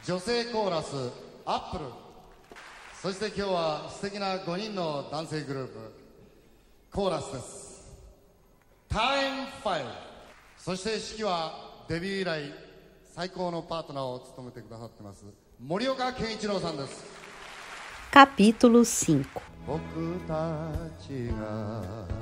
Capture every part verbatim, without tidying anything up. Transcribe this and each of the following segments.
女性コーラスアップル、そして今日は素敵なごにんの男性グループコーラスです。タイムファイブ。そして指揮はデビュー以来最高のパートナーを務めてくださってます森岡健一郎さんです。 Capítulo cinco. 僕たちが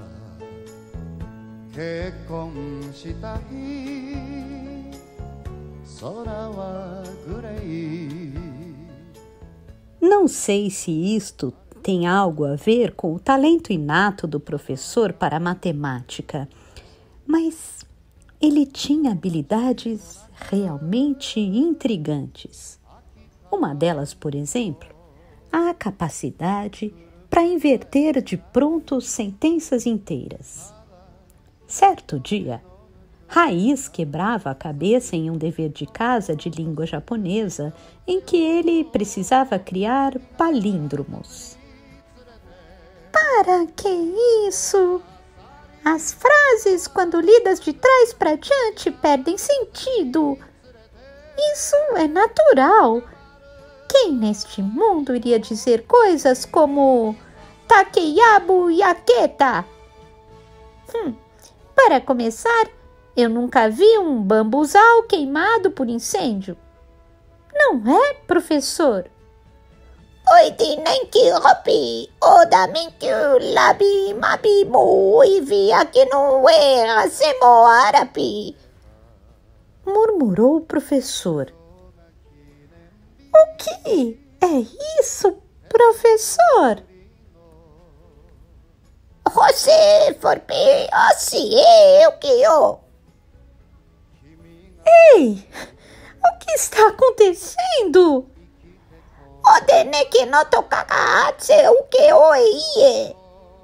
結婚した日、空はグレー。 Não sei se isto tem algo a ver com o talento inato do professor para a matemática, mas ele tinha habilidades realmente intrigantes. Uma delas, por exemplo, a capacidade para inverter de pronto sentenças inteiras. Certo dia, Raiz quebrava a cabeça em um dever de casa de língua japonesa em que ele precisava criar palíndromos. Para que isso? As frases, quando lidas de trás para diante, perdem sentido. Isso é natural. Quem neste mundo iria dizer coisas como Takeyabu Yaketa? Hum, para começar, eu nunca vi um bambuzal queimado por incêndio. Não é, professor? Oiti nenki hopi, oda menkyu labi mabi muivi aqui no era semo arapi, murmurou o professor. O que é isso, professor? Você forpe, assim eu que eu. Ei, o que está acontecendo? Odeneki no tokakaatse o que oie.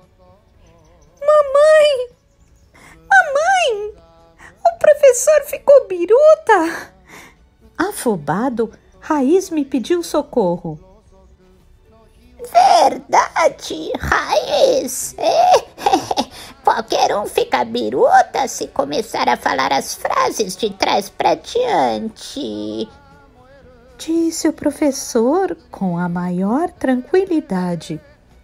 Mamãe! Mamãe! O professor ficou biruta! Afobado, Raiz me pediu socorro. Verdade, Raiz! Qualquer um fica biruta se começar a falar as frases de trás para diante, disse o professor com a maior tranquilidade.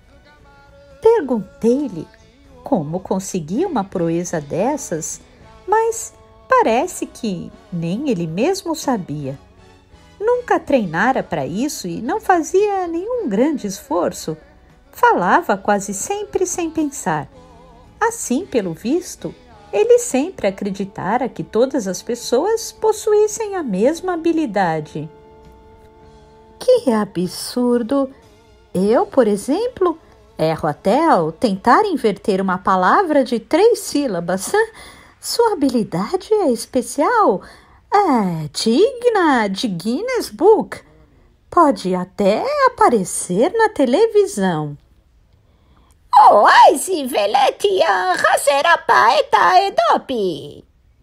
Perguntei-lhe como conseguia uma proeza dessas, mas parece que nem ele mesmo sabia. Nunca treinara para isso e não fazia nenhum grande esforço. Falava quase sempre sem pensar. Assim, pelo visto, ele sempre acreditara que todas as pessoas possuíssem a mesma habilidade. Que absurdo! Eu, por exemplo, erro até ao tentar inverter uma palavra de três sílabas. Sua habilidade é especial, é digna de Guinness Book. Pode até aparecer na televisão. Oaisi veletian raserapaeta edopi.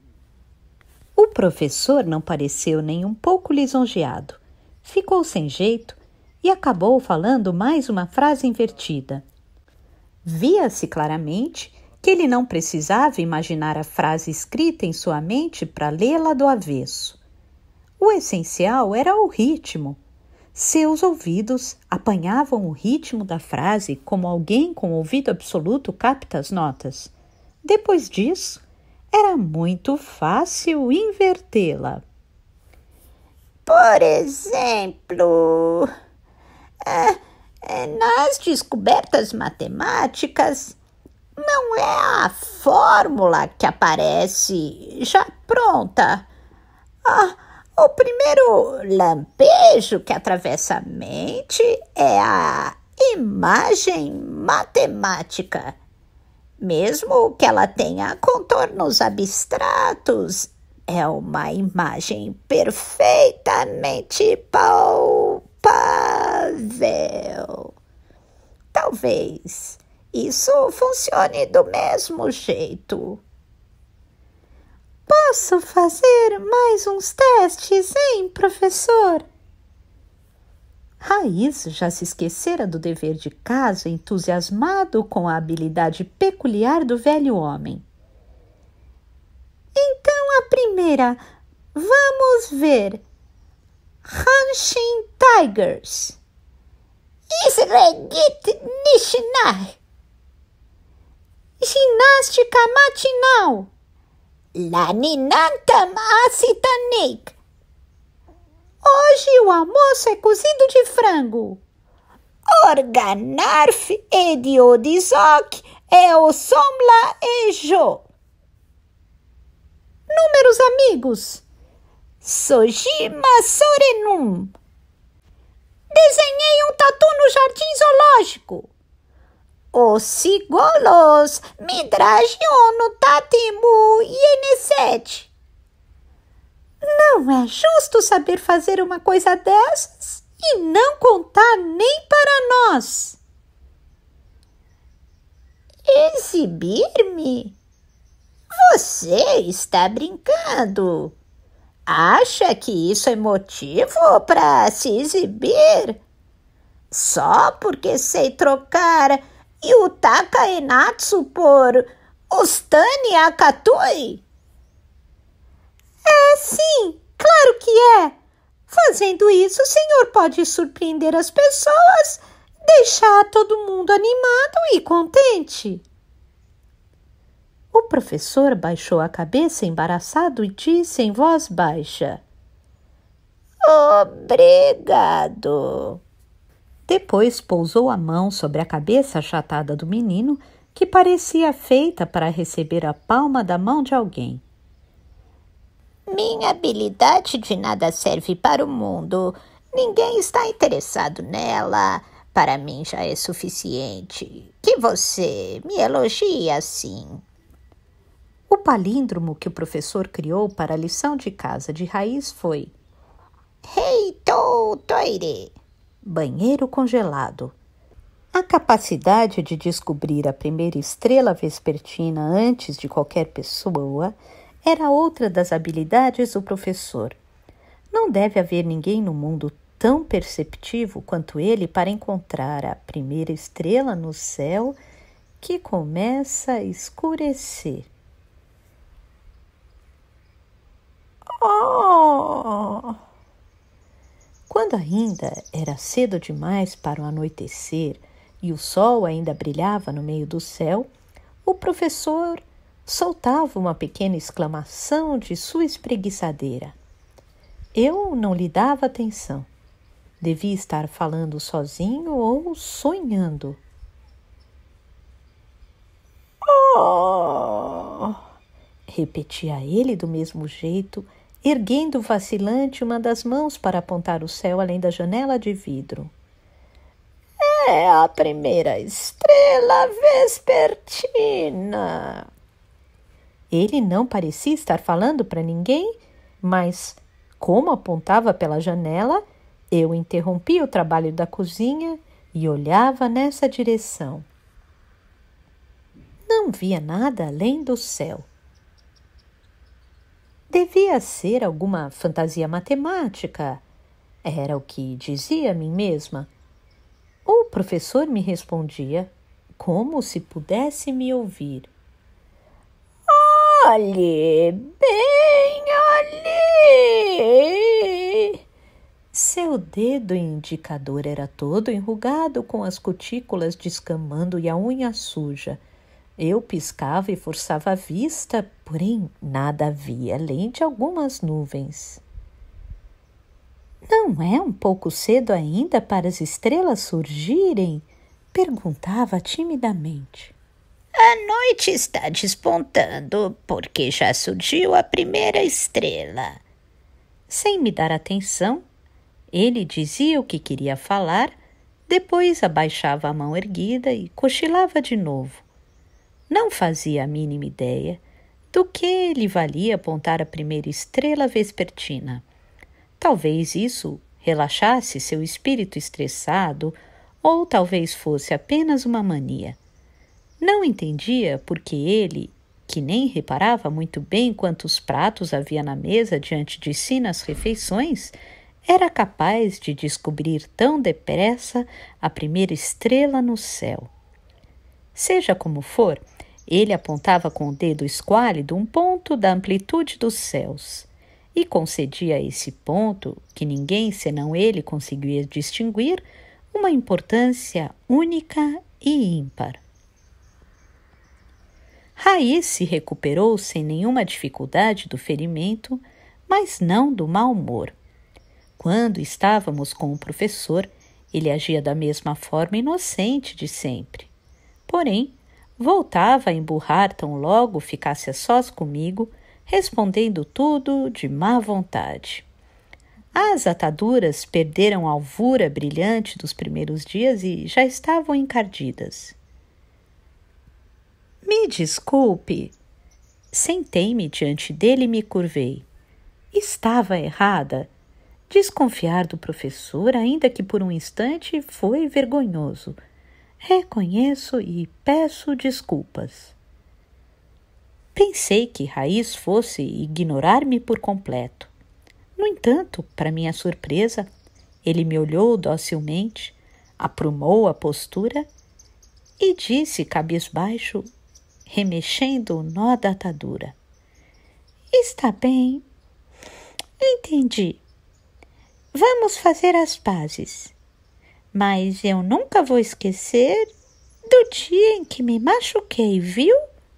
O professor não pareceu nem um pouco lisonjeado. Ficou sem jeito e acabou falando mais uma frase invertida. Via-se claramente que ele não precisava imaginar a frase escrita em sua mente para lê-la do avesso. O essencial era o ritmo. Seus ouvidos apanhavam o ritmo da frase como alguém com ouvido absoluto capta as notas. Depois disso, era muito fácil invertê-la. Por exemplo, é, é, nas descobertas matemáticas, não é a fórmula que aparece já pronta. Ah, o primeiro lampejo que atravessa a mente é a imagem matemática. Mesmo que ela tenha contornos abstratos, é uma imagem perfeitamente palpável. Talvez isso funcione do mesmo jeito. Posso fazer mais uns testes, hein, professor? Raiz já se esquecera do dever de casa, entusiasmado com a habilidade peculiar do velho homem. Então, a primeira, vamos ver. Hanshin Tigers. Isregit Nishinai. Ginástica matinal. Laninantam Asitanik. Hoje o almoço é cozido de frango. Organarf Ediodizok é o somla ejo. Números amigos. Sojima Sorenum. Desenhei um tatu no jardim zoológico. Os sigolos midragiono tatimu ieneset. Não é justo saber fazer uma coisa dessas e não contar nem para nós. Exibir-me? Você está brincando. Acha que isso é motivo para se exibir? Só porque sei trocar Yutaka Enatsu por Ustani Akatui? É sim, claro que é. Fazendo isso, o senhor pode surpreender as pessoas, deixar todo mundo animado e contente. O professor baixou a cabeça embaraçado e disse em voz baixa: Obrigado. Depois pousou a mão sobre a cabeça achatada do menino, que parecia feita para receber a palma da mão de alguém. Minha habilidade de nada serve para o mundo. Ninguém está interessado nela. Para mim já é suficiente. Que você me elogie assim. O palíndromo que o professor criou para a lição de casa de raiz foi Heitou toire. Banheiro congelado. A capacidade de descobrir a primeira estrela vespertina antes de qualquer pessoa era outra das habilidades do professor. Não deve haver ninguém no mundo tão perceptivo quanto ele para encontrar a primeira estrela no céu que começa a escurecer. Oh! Quando ainda era cedo demais para o anoitecer e o sol ainda brilhava no meio do céu, o professor soltava uma pequena exclamação de sua espreguiçadeira. Eu não lhe dava atenção. Devia estar falando sozinho ou sonhando. Oh! Repetia ele do mesmo jeito, erguendo vacilante uma das mãos para apontar o céu além da janela de vidro. É a primeira estrela vespertina. Ele não parecia estar falando para ninguém, mas, como apontava pela janela, eu interrompi o trabalho da cozinha e olhava nessa direção. Não via nada além do céu. Devia ser alguma fantasia matemática. Era o que dizia a mim mesma. O professor me respondia, como se pudesse me ouvir. Olhe, bem ali! Seu dedo indicador era todo enrugado, com as cutículas descamando e a unha suja. Eu piscava e forçava a vista, porém nada havia, além de algumas nuvens. Não é um pouco cedo ainda para as estrelas surgirem? Perguntava timidamente. A noite está despontando, porque já surgiu a primeira estrela. Sem me dar atenção, ele dizia o que queria falar, depois abaixava a mão erguida e cochilava de novo. Não fazia a mínima ideia do que lhe valia apontar a primeira estrela vespertina. Talvez isso relaxasse seu espírito estressado, ou talvez fosse apenas uma mania. Não entendia porque ele, que nem reparava muito bem quantos pratos havia na mesa diante de si nas refeições, era capaz de descobrir tão depressa a primeira estrela no céu. Seja como for, ele apontava com o dedo esquálido um ponto da amplitude dos céus. e concedia a esse ponto, que ninguém senão ele conseguia distinguir, uma importância única e ímpar. Raiz se recuperou sem nenhuma dificuldade do ferimento, mas não do mau humor. Quando estávamos com o professor, ele agia da mesma forma inocente de sempre. Porém, voltava a emburrar tão logo ficasse a sós comigo, respondendo tudo de má vontade. As ataduras perderam a alvura brilhante dos primeiros dias e já estavam encardidas. Me desculpe. Sentei-me diante dele e me curvei. Estava errada. Desconfiar do professor, ainda que por um instante, foi vergonhoso. Reconheço e peço desculpas. Pensei que Raiz fosse ignorar-me por completo. No entanto, para minha surpresa, ele me olhou docilmente, aprumou a postura e disse cabisbaixo, remexendo o nó da atadura: Está bem, entendi. Vamos fazer as pazes. Mas eu nunca vou esquecer do dia em que me machuquei, viu?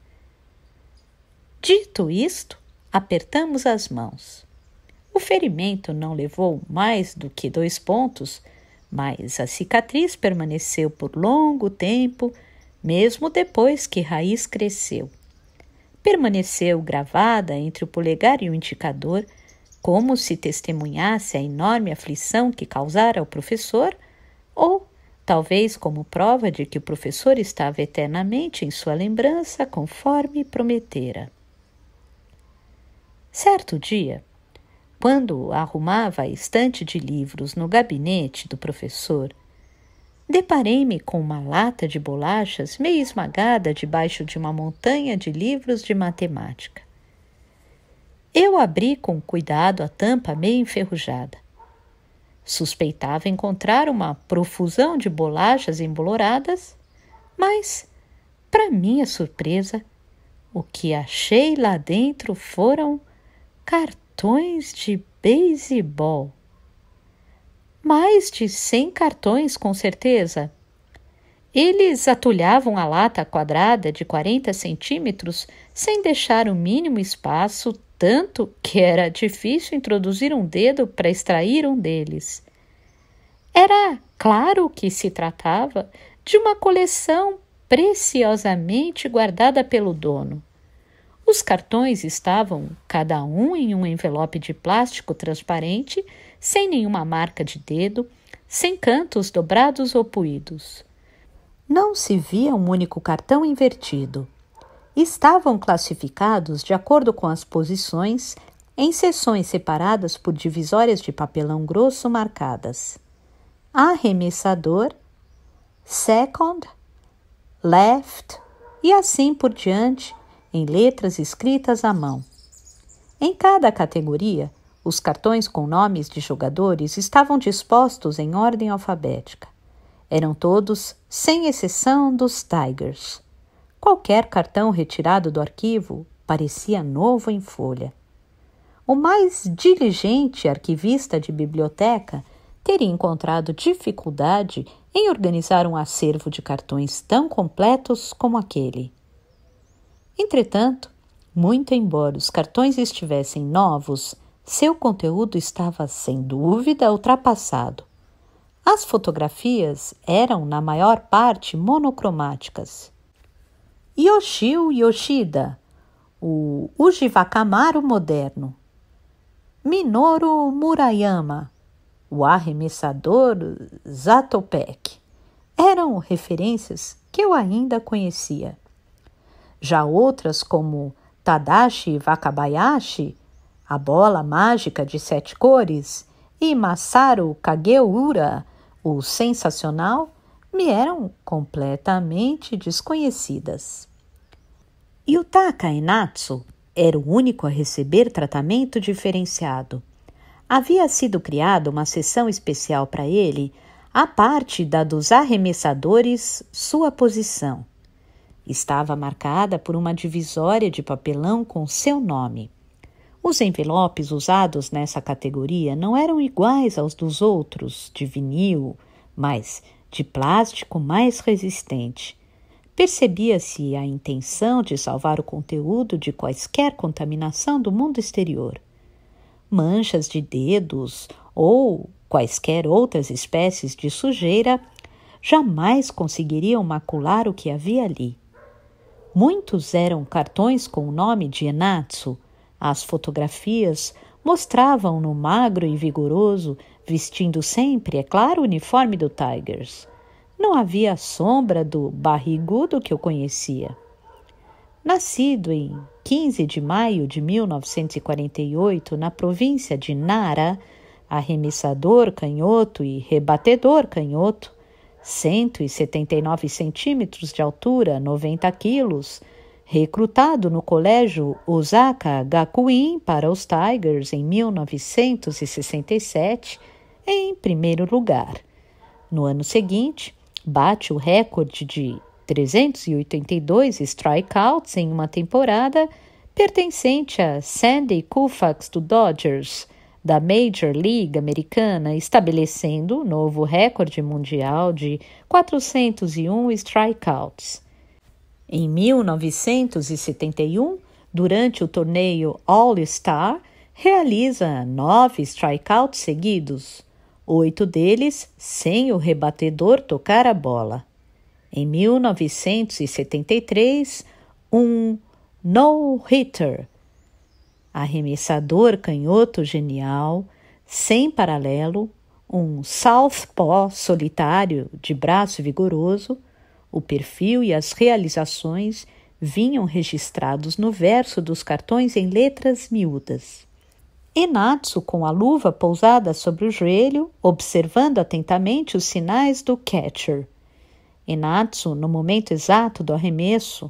Dito isto, apertamos as mãos. O ferimento não levou mais do que dois pontos, mas a cicatriz permaneceu por longo tempo, mesmo depois que Raiz cresceu. Permaneceu gravada entre o polegar e o indicador, como se testemunhasse a enorme aflição que causara ao professor, ou talvez como prova de que o professor estava eternamente em sua lembrança, conforme prometera. Certo dia, quando arrumava a estante de livros no gabinete do professor, deparei-me com uma lata de bolachas meio esmagada debaixo de uma montanha de livros de matemática. Eu abri com cuidado a tampa meio enferrujada. Suspeitava encontrar uma profusão de bolachas emboloradas, mas, para minha surpresa, o que achei lá dentro foram cartões de beisebol. Mais de cem cartões, com certeza. Eles atulhavam a lata quadrada de quarenta centímetros sem deixar o mínimo espaço, tanto que era difícil introduzir um dedo para extrair um deles. Era claro que se tratava de uma coleção preciosamente guardada pelo dono. Os cartões estavam, cada um em um envelope de plástico transparente, sem nenhuma marca de dedo, sem cantos dobrados ou puídos. Não se via um único cartão invertido. Estavam classificados de acordo com as posições, em seções separadas por divisórias de papelão grosso marcadas. Arremessador, second, left e assim por diante, em letras escritas à mão. Em cada categoria, os cartões com nomes de jogadores estavam dispostos em ordem alfabética. Eram todos, sem exceção, dos Tigers. Qualquer cartão retirado do arquivo parecia novo em folha. O mais diligente arquivista de biblioteca teria encontrado dificuldade em organizar um acervo de cartões tão completos como aquele. Entretanto, muito embora os cartões estivessem novos, seu conteúdo estava sem dúvida ultrapassado. As fotografias eram, na maior parte, monocromáticas. Yoshio Yoshida, o Ujivakamaru moderno. Minoru Murayama, o arremessador Zatopek. Eram referências que eu ainda conhecia. Já outras, como Tadashi Wakabayashi, a bola mágica de sete cores, e Masaru Kageura, o sensacional, me eram completamente desconhecidas. Yutaka Enatsu era o único a receber tratamento diferenciado. Havia sido criada uma seção especial para ele, à parte da dos arremessadores, sua posição. Estava marcada por uma divisória de papelão com seu nome. Os envelopes usados nessa categoria não eram iguais aos dos outros, de vinil, mas de plástico mais resistente. Percebia-se a intenção de salvar o conteúdo de quaisquer contaminação do mundo exterior. Manchas de dedos ou quaisquer outras espécies de sujeira jamais conseguiriam macular o que havia ali. Muitos eram cartões com o nome de Enatsu. As fotografias mostravam-no magro e vigoroso, vestindo sempre, é claro, o uniforme do Tigers. Não havia a sombra do barrigudo que eu conhecia. Nascido em quinze de maio de mil novecentos e quarenta e oito, na província de Nara, arremessador canhoto e rebatedor canhoto, cento e setenta e nove centímetros de altura, noventa quilos, recrutado no colégio Osaka Gakuin para os Tigers em mil novecentos e sessenta e sete, em primeiro lugar. No ano seguinte, bate o recorde de trezentos e oitenta e dois strikeouts em uma temporada, pertencente a Sandy Koufax do Dodgers, da Major League americana, estabelecendo o novo recorde mundial de quatrocentos e um strikeouts. Em mil novecentos e setenta e um, durante o torneio All-Star, realiza nove strikeouts seguidos, oito deles sem o rebatedor tocar a bola. Em mil novecentos e setenta e três, um no-hitter, arremessador canhoto genial, sem paralelo, um southpaw solitário de braço vigoroso. O perfil e as realizações vinham registrados no verso dos cartões em letras miúdas. Enatsu, com a luva pousada sobre o joelho, observando atentamente os sinais do catcher. Enatsu, no momento exato do arremesso.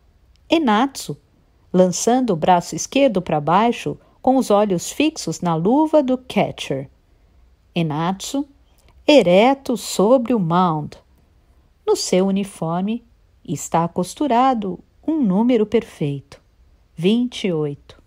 Enatsu, lançando o braço esquerdo para baixo, com os olhos fixos na luva do catcher. Enatsu, ereto sobre o mound. No seu uniforme está costurado um número perfeito, vinte e oito.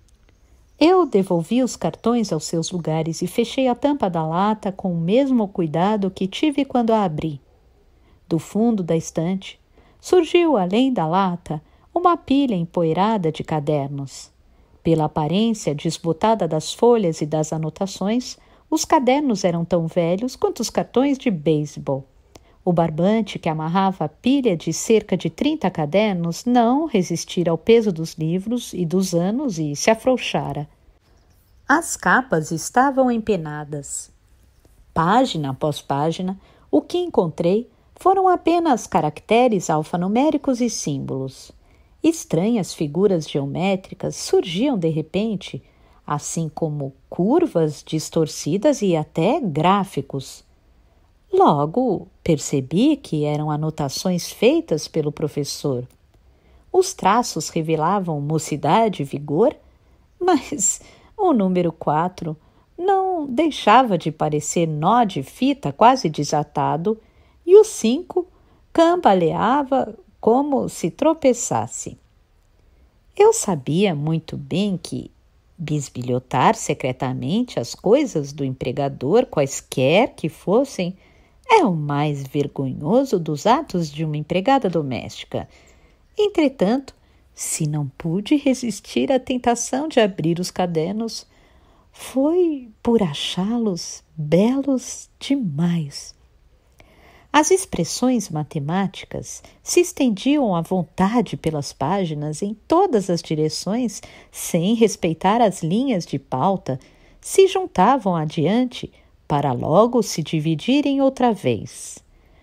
Eu devolvi os cartões aos seus lugares e fechei a tampa da lata com o mesmo cuidado que tive quando a abri. Do fundo da estante, surgiu, além da lata, uma pilha empoeirada de cadernos. Pela aparência desbotada das folhas e das anotações, os cadernos eram tão velhos quanto os cartões de beisebol. O barbante que amarrava a pilha de cerca de trinta cadernos não resistira ao peso dos livros e dos anos e se afrouxara. As capas estavam empenadas. Página após página, o que encontrei foram apenas caracteres alfanuméricos e símbolos. Estranhas figuras geométricas surgiam de repente, assim como curvas distorcidas e até gráficos. Logo, percebi que eram anotações feitas pelo professor. Os traços revelavam mocidade e vigor, mas o número quatro não deixava de parecer nó de fita quase desatado e o cinco cambaleava como se tropeçasse. Eu sabia muito bem que bisbilhotar secretamente as coisas do empregador, quaisquer que fossem, é o mais vergonhoso dos atos de uma empregada doméstica. Entretanto, se não pude resistir à tentação de abrir os cadernos, foi por achá-los belos demais. As expressões matemáticas se estendiam à vontade pelas páginas em todas as direções, sem respeitar as linhas de pauta, se juntavam adiante para logo se dividirem outra vez.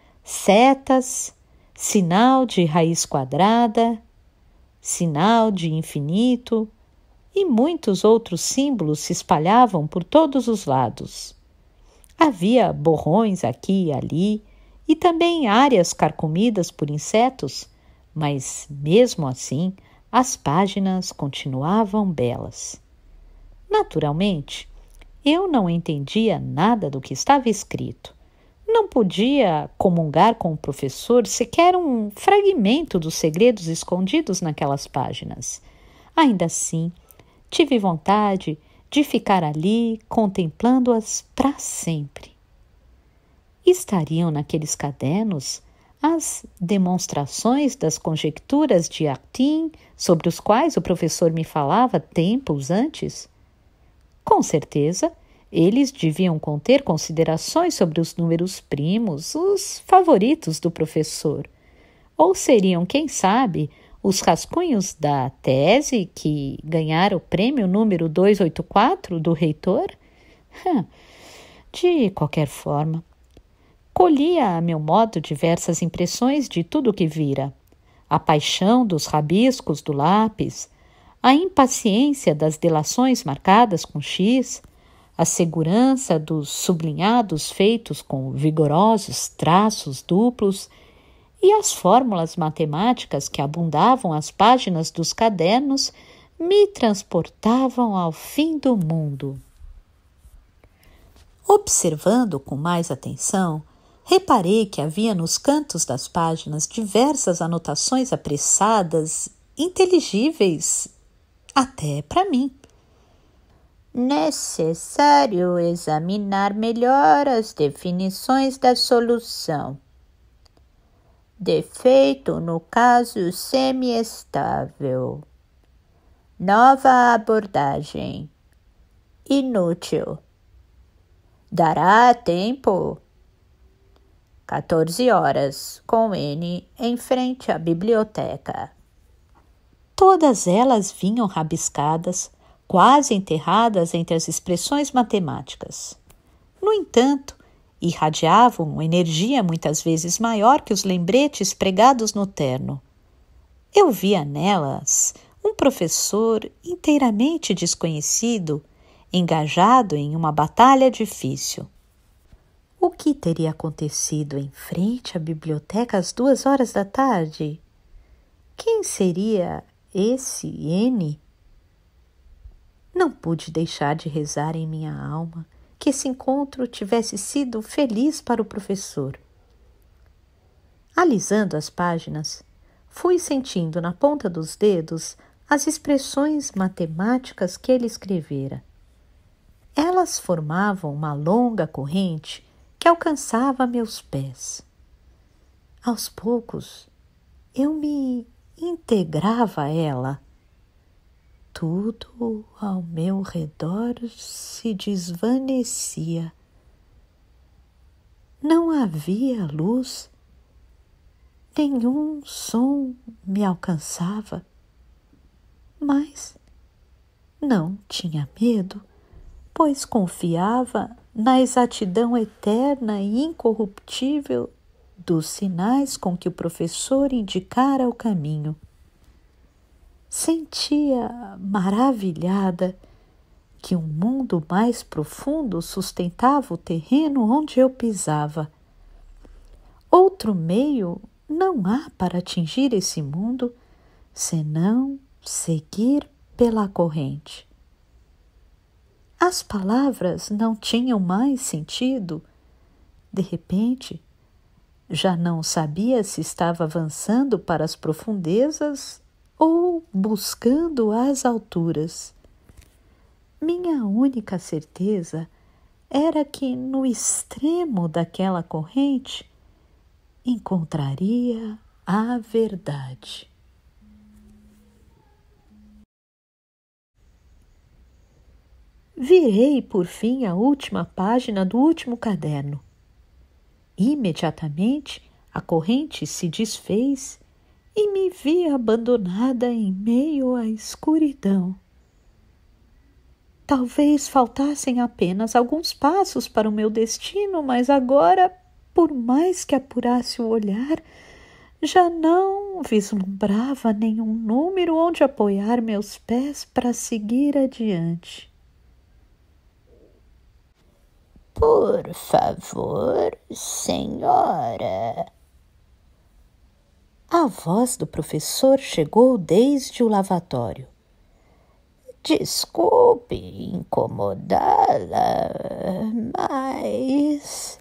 Setas, sinal de raiz quadrada, sinal de infinito e muitos outros símbolos se espalhavam por todos os lados. Havia borrões aqui e ali e também áreas carcomidas por insetos, mas mesmo assim as páginas continuavam belas. Naturalmente, eu não entendia nada do que estava escrito. Não podia comungar com o professor sequer um fragmento dos segredos escondidos naquelas páginas. Ainda assim, tive vontade de ficar ali contemplando-as para sempre. Estariam naqueles cadernos as demonstrações das conjecturas de Artin sobre os quais o professor me falava tempos antes? Com certeza, eles deviam conter considerações sobre os números primos, os favoritos do professor. Ou seriam, quem sabe, os rascunhos da tese que ganhara o prêmio número duzentos e oitenta e quatro do reitor? De qualquer forma, colhia a meu modo diversas impressões de tudo o que vira. A paixão dos rabiscos do lápis, a impaciência das delações marcadas com X, a segurança dos sublinhados feitos com vigorosos traços duplos e as fórmulas matemáticas que abundavam às páginas dos cadernos me transportavam ao fim do mundo. Observando com mais atenção, reparei que havia nos cantos das páginas diversas anotações apressadas, inteligíveis até para mim. Necessário examinar melhor as definições da solução. Defeito no caso semiestável. Nova abordagem. Inútil. Dará tempo? quatorze horas, com N em frente à biblioteca. Todas elas vinham rabiscadas, quase enterradas entre as expressões matemáticas. No entanto, irradiavam energia muitas vezes maior que os lembretes pregados no terno. Eu via nelas um professor inteiramente desconhecido, engajado em uma batalha difícil. O que teria acontecido em frente à biblioteca às duas horas da tarde? Quem seria esse N? Não pude deixar de rezar em minha alma que esse encontro tivesse sido feliz para o professor. Alisando as páginas, fui sentindo na ponta dos dedos as expressões matemáticas que ele escrevera. Elas formavam uma longa corrente que alcançava meus pés. Aos poucos, eu me integrava a ela. Tudo ao meu redor se desvanecia. Não havia luz, nenhum som me alcançava, mas não tinha medo, pois confiava na exatidão eterna e incorruptível dos sinais com que o professor indicara o caminho. Sentia maravilhada que um mundo mais profundo sustentava o terreno onde eu pisava. Outro meio não há para atingir esse mundo senão seguir pela corrente. As palavras não tinham mais sentido. De repente, já não sabia se estava avançando para as profundezas ou buscando as alturas. Minha única certeza era que no extremo daquela corrente encontraria a verdade. Virei, por fim, a última página do último caderno. Imediatamente, a corrente se desfez e me vi abandonada em meio à escuridão. Talvez faltassem apenas alguns passos para o meu destino, mas agora, por mais que apurasse o olhar, já não vislumbrava nenhum número onde apoiar meus pés para seguir adiante. Por favor, senhora. A voz do professor chegou desde o lavatório. Desculpe incomodá-la, mas...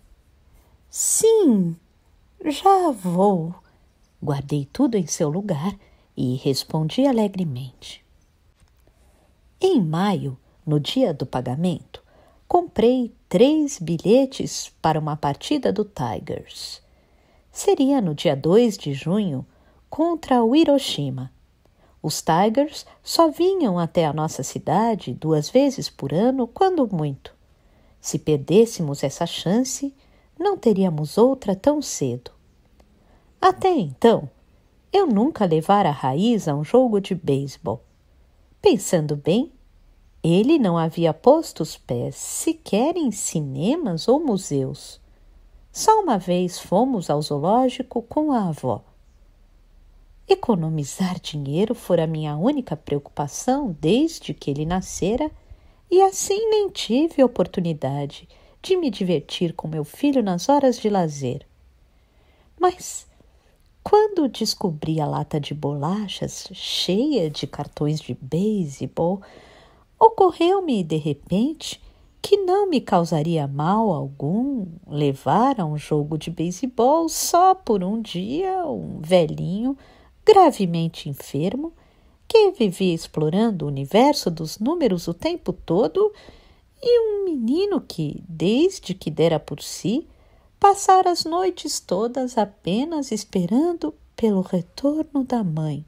Sim, já vou. Guardei tudo em seu lugar e respondi alegremente. Em maio, no dia do pagamento, comprei três bilhetes para uma partida do Tigers. Seria no dia dois de junho contra o Hiroshima. Os Tigers só vinham até a nossa cidade duas vezes por ano, quando muito. Se perdêssemos essa chance, não teríamos outra tão cedo. Até então, eu nunca levara a Raiz a um jogo de beisebol. Pensando bem, ele não havia posto os pés sequer em cinemas ou museus. Só uma vez fomos ao zoológico com a avó. Economizar dinheiro fora minha única preocupação desde que ele nascera, e assim nem tive oportunidade de me divertir com meu filho nas horas de lazer. Mas, quando descobri a lata de bolachas cheia de cartões de beisebol, ocorreu-me de repente que não me causaria mal algum levar a um jogo de beisebol só por um dia um velhinho gravemente enfermo que vivia explorando o universo dos números o tempo todo e um menino que, desde que dera por si, passara as noites todas apenas esperando pelo retorno da mãe.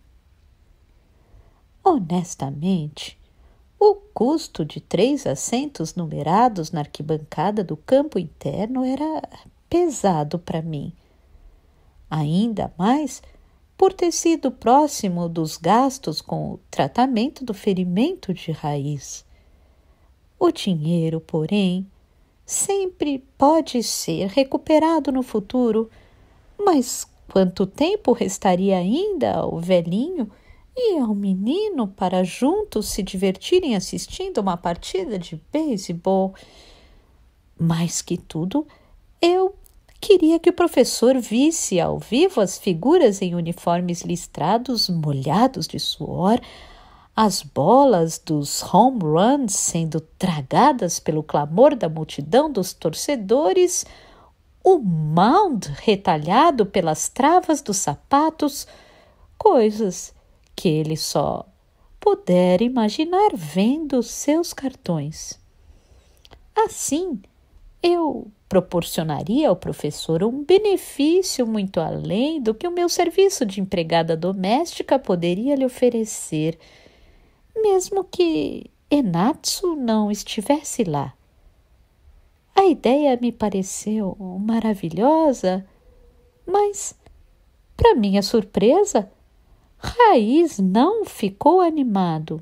Honestamente, o custo de três assentos numerados na arquibancada do campo interno era pesado para mim. Ainda mais por ter sido próximo dos gastos com o tratamento do ferimento de Raiz. O dinheiro, porém, sempre pode ser recuperado no futuro, mas quanto tempo restaria ainda ao velhinho e ao menino para juntos se divertirem assistindo uma partida de beisebol? Mais que tudo, eu queria que o professor visse ao vivo as figuras em uniformes listrados, molhados de suor, as bolas dos home runs sendo tragadas pelo clamor da multidão dos torcedores, o mound retalhado pelas travas dos sapatos, coisas que ele só pudera imaginar vendo seus cartões. Assim, eu proporcionaria ao professor um benefício muito além do que o meu serviço de empregada doméstica poderia lhe oferecer, mesmo que Enatsu não estivesse lá. A ideia me pareceu maravilhosa, mas, para minha surpresa, Raiz não ficou animado.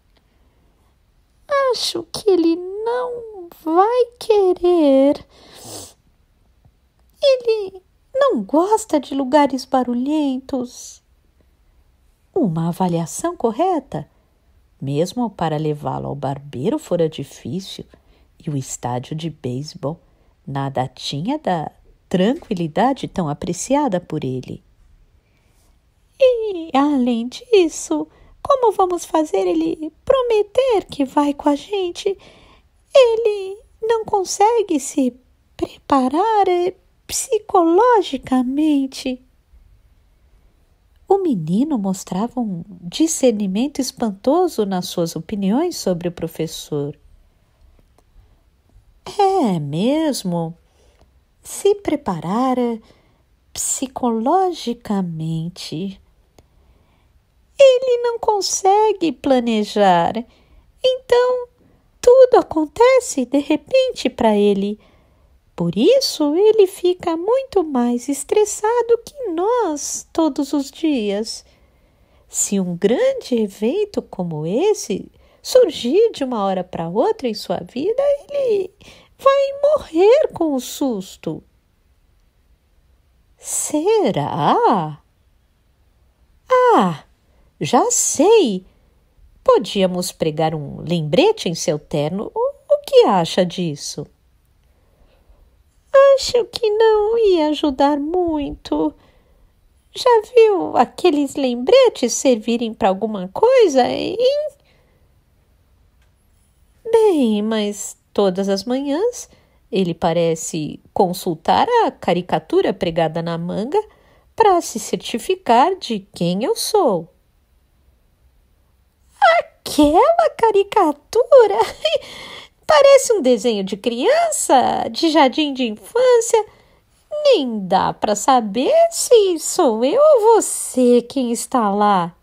Acho que ele não vai querer. Ele não gosta de lugares barulhentos. Uma avaliação correta, mesmo para levá-lo ao barbeiro, fora difícil, e o estádio de beisebol nada tinha da tranquilidade tão apreciada por ele. E, além disso, como vamos fazer ele prometer que vai com a gente? Ele não consegue se preparar psicologicamente. O menino mostrava um discernimento espantoso nas suas opiniões sobre o professor. É mesmo, se preparar psicologicamente. Ele não consegue planejar, então tudo acontece de repente para ele. Por isso ele fica muito mais estressado que nós todos os dias. Se um grande evento como esse surgir de uma hora para outra em sua vida, ele vai morrer com o susto. Será? Ah, já sei. Podíamos pregar um lembrete em seu terno. O, o que acha disso? Acho que não ia ajudar muito. Já viu aqueles lembretes servirem para alguma coisa, hein? Bem, mas todas as manhãs ele parece consultar a caricatura pregada na manga para se certificar de quem eu sou. aquela caricatura parece um desenho de criança, de jardim de infância. Nem dá para saber se sou eu ou você quem está lá.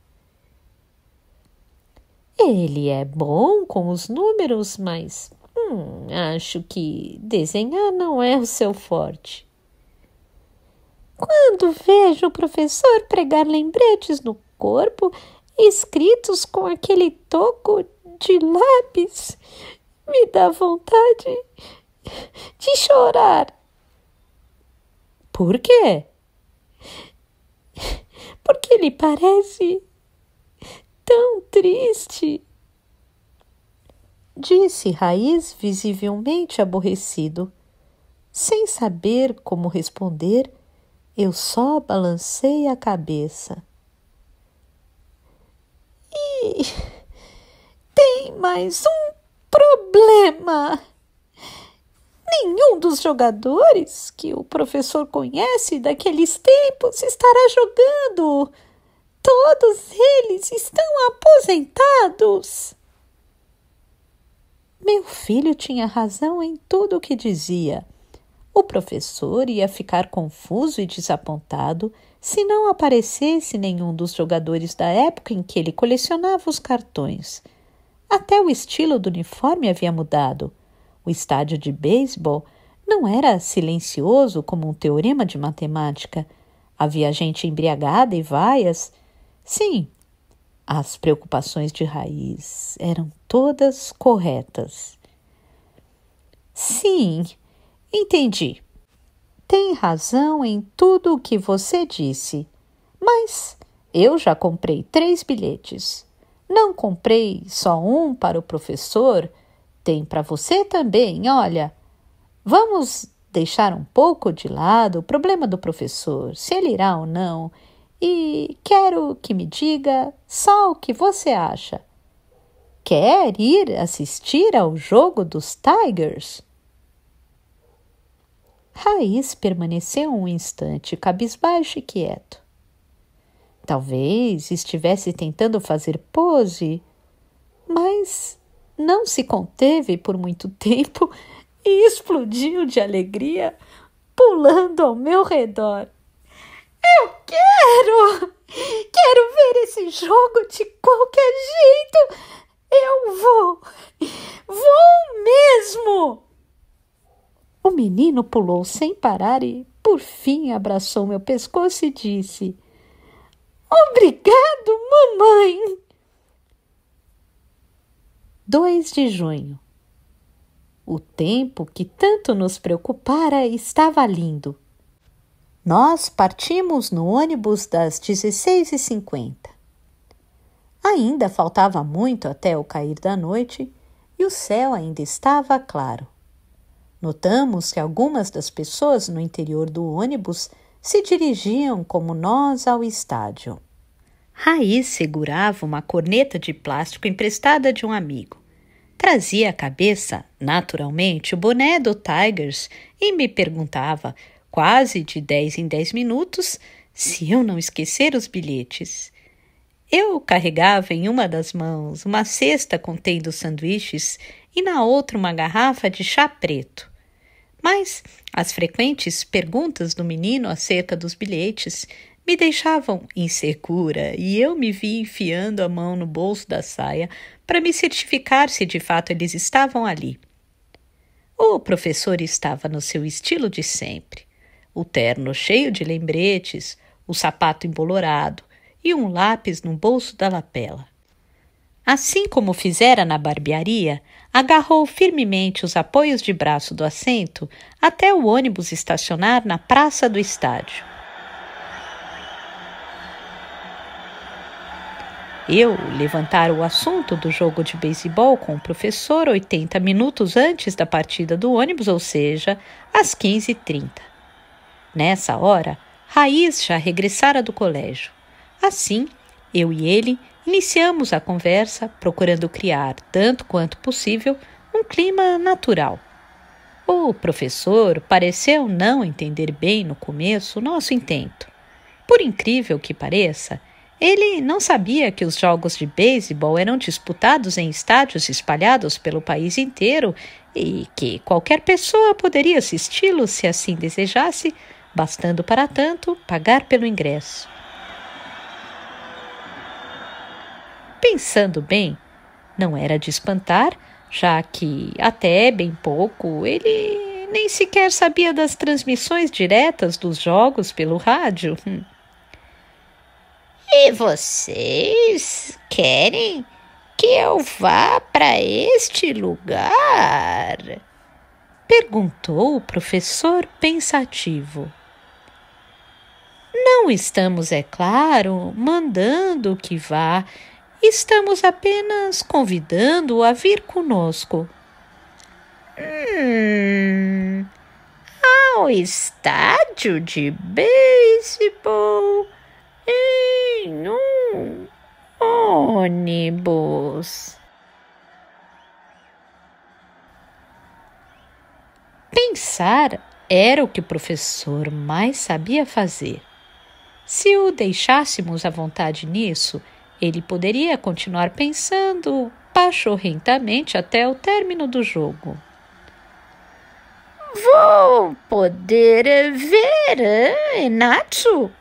Ele é bom com os números, mas hum, acho que desenhar não é o seu forte. Quando vejo o professor pregar lembretes no corpo, escritos com aquele toco de lápis, me dá vontade de chorar. Por quê? Porque ele parece tão triste, disse Raiz visivelmente aborrecido. Sem saber como responder, eu só balancei a cabeça. E tem mais um problema. Nenhum dos jogadores que o professor conhece daqueles tempos estará jogando. Todos eles estão aposentados. Meu filho tinha razão em tudo o que dizia. O professor ia ficar confuso e desapontado se não aparecesse nenhum dos jogadores da época em que ele colecionava os cartões. Até o estilo do uniforme havia mudado. O estádio de beisebol não era silencioso como um teorema de matemática. Havia gente embriagada e vaias. Sim, as preocupações de Raiz eram todas corretas. Sim, entendi. Tem razão em tudo o que você disse, mas eu já comprei três bilhetes. Não comprei só um para o professor, tem para você também, olha. Vamos deixar um pouco de lado o problema do professor, se ele irá ou não, e quero que me diga só o que você acha. Quer ir assistir ao jogo dos Tigers? Raiz permaneceu um instante cabisbaixo e quieto. Talvez estivesse tentando fazer pose, mas não se conteve por muito tempo e explodiu de alegria, pulando ao meu redor. Eu quero! Quero ver esse jogo de qualquer jeito! Eu vou! Vou mesmo! O menino pulou sem parar e, por fim, abraçou meu pescoço e disse: Obrigado, mamãe! dois de junho. O tempo que tanto nos preocupara estava lindo. Nós partimos no ônibus das dezesseis e cinquenta. Ainda faltava muito até o cair da noite e o céu ainda estava claro. Notamos que algumas das pessoas no interior do ônibus se dirigiam como nós ao estádio. Raiz segurava uma corneta de plástico emprestada de um amigo. Trazia à cabeça, naturalmente, o boné do Tigers e me perguntava, quase de dez em dez minutos, se eu não esquecer os bilhetes. Eu carregava em uma das mãos uma cesta contendo sanduíches e na outra uma garrafa de chá preto. Mas as frequentes perguntas do menino acerca dos bilhetes me deixavam insegura e eu me vi enfiando a mão no bolso da saia para me certificar se de fato eles estavam ali. O professor estava no seu estilo de sempre. O terno cheio de lembretes, o sapato embolorado e um lápis no bolso da lapela. Assim como fizera na barbearia, agarrou firmemente os apoios de braço do assento até o ônibus estacionar na praça do estádio. Eu levantara o assunto do jogo de beisebol com o professor oitenta minutos antes da partida do ônibus, ou seja, às quinze e trinta. Nessa hora, Raiz já regressara do colégio. Assim, eu e ele iniciamos a conversa, procurando criar, tanto quanto possível, um clima natural. O professor pareceu não entender bem no começo o nosso intento. Por incrível que pareça, Ele não sabia que os jogos de beisebol eram disputados em estádios espalhados pelo país inteiro e que qualquer pessoa poderia assisti-los se assim desejasse, bastando para tanto pagar pelo ingresso. Pensando bem, não era de espantar, já que até bem pouco ele nem sequer sabia das transmissões diretas dos jogos pelo rádio. E vocês querem que eu vá para este lugar? Perguntou o professor pensativo. Não estamos, é claro, mandando que vá. Estamos apenas convidando-o a vir conosco. Hum, ao estádio de beisebol em um ônibus. Pensar era o que o professor mais sabia fazer. Se o deixássemos à vontade nisso, ele poderia continuar pensando pachorrentamente até o término do jogo. Vou poder ver, Enatsu?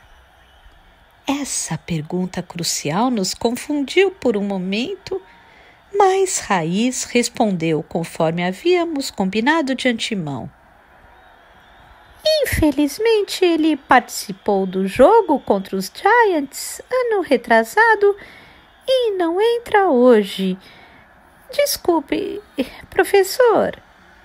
Essa pergunta crucial nos confundiu por um momento, mas Raiz respondeu conforme havíamos combinado de antemão. Infelizmente, ele participou do jogo contra os Giants ano retrasado e não entra hoje. Desculpe, professor.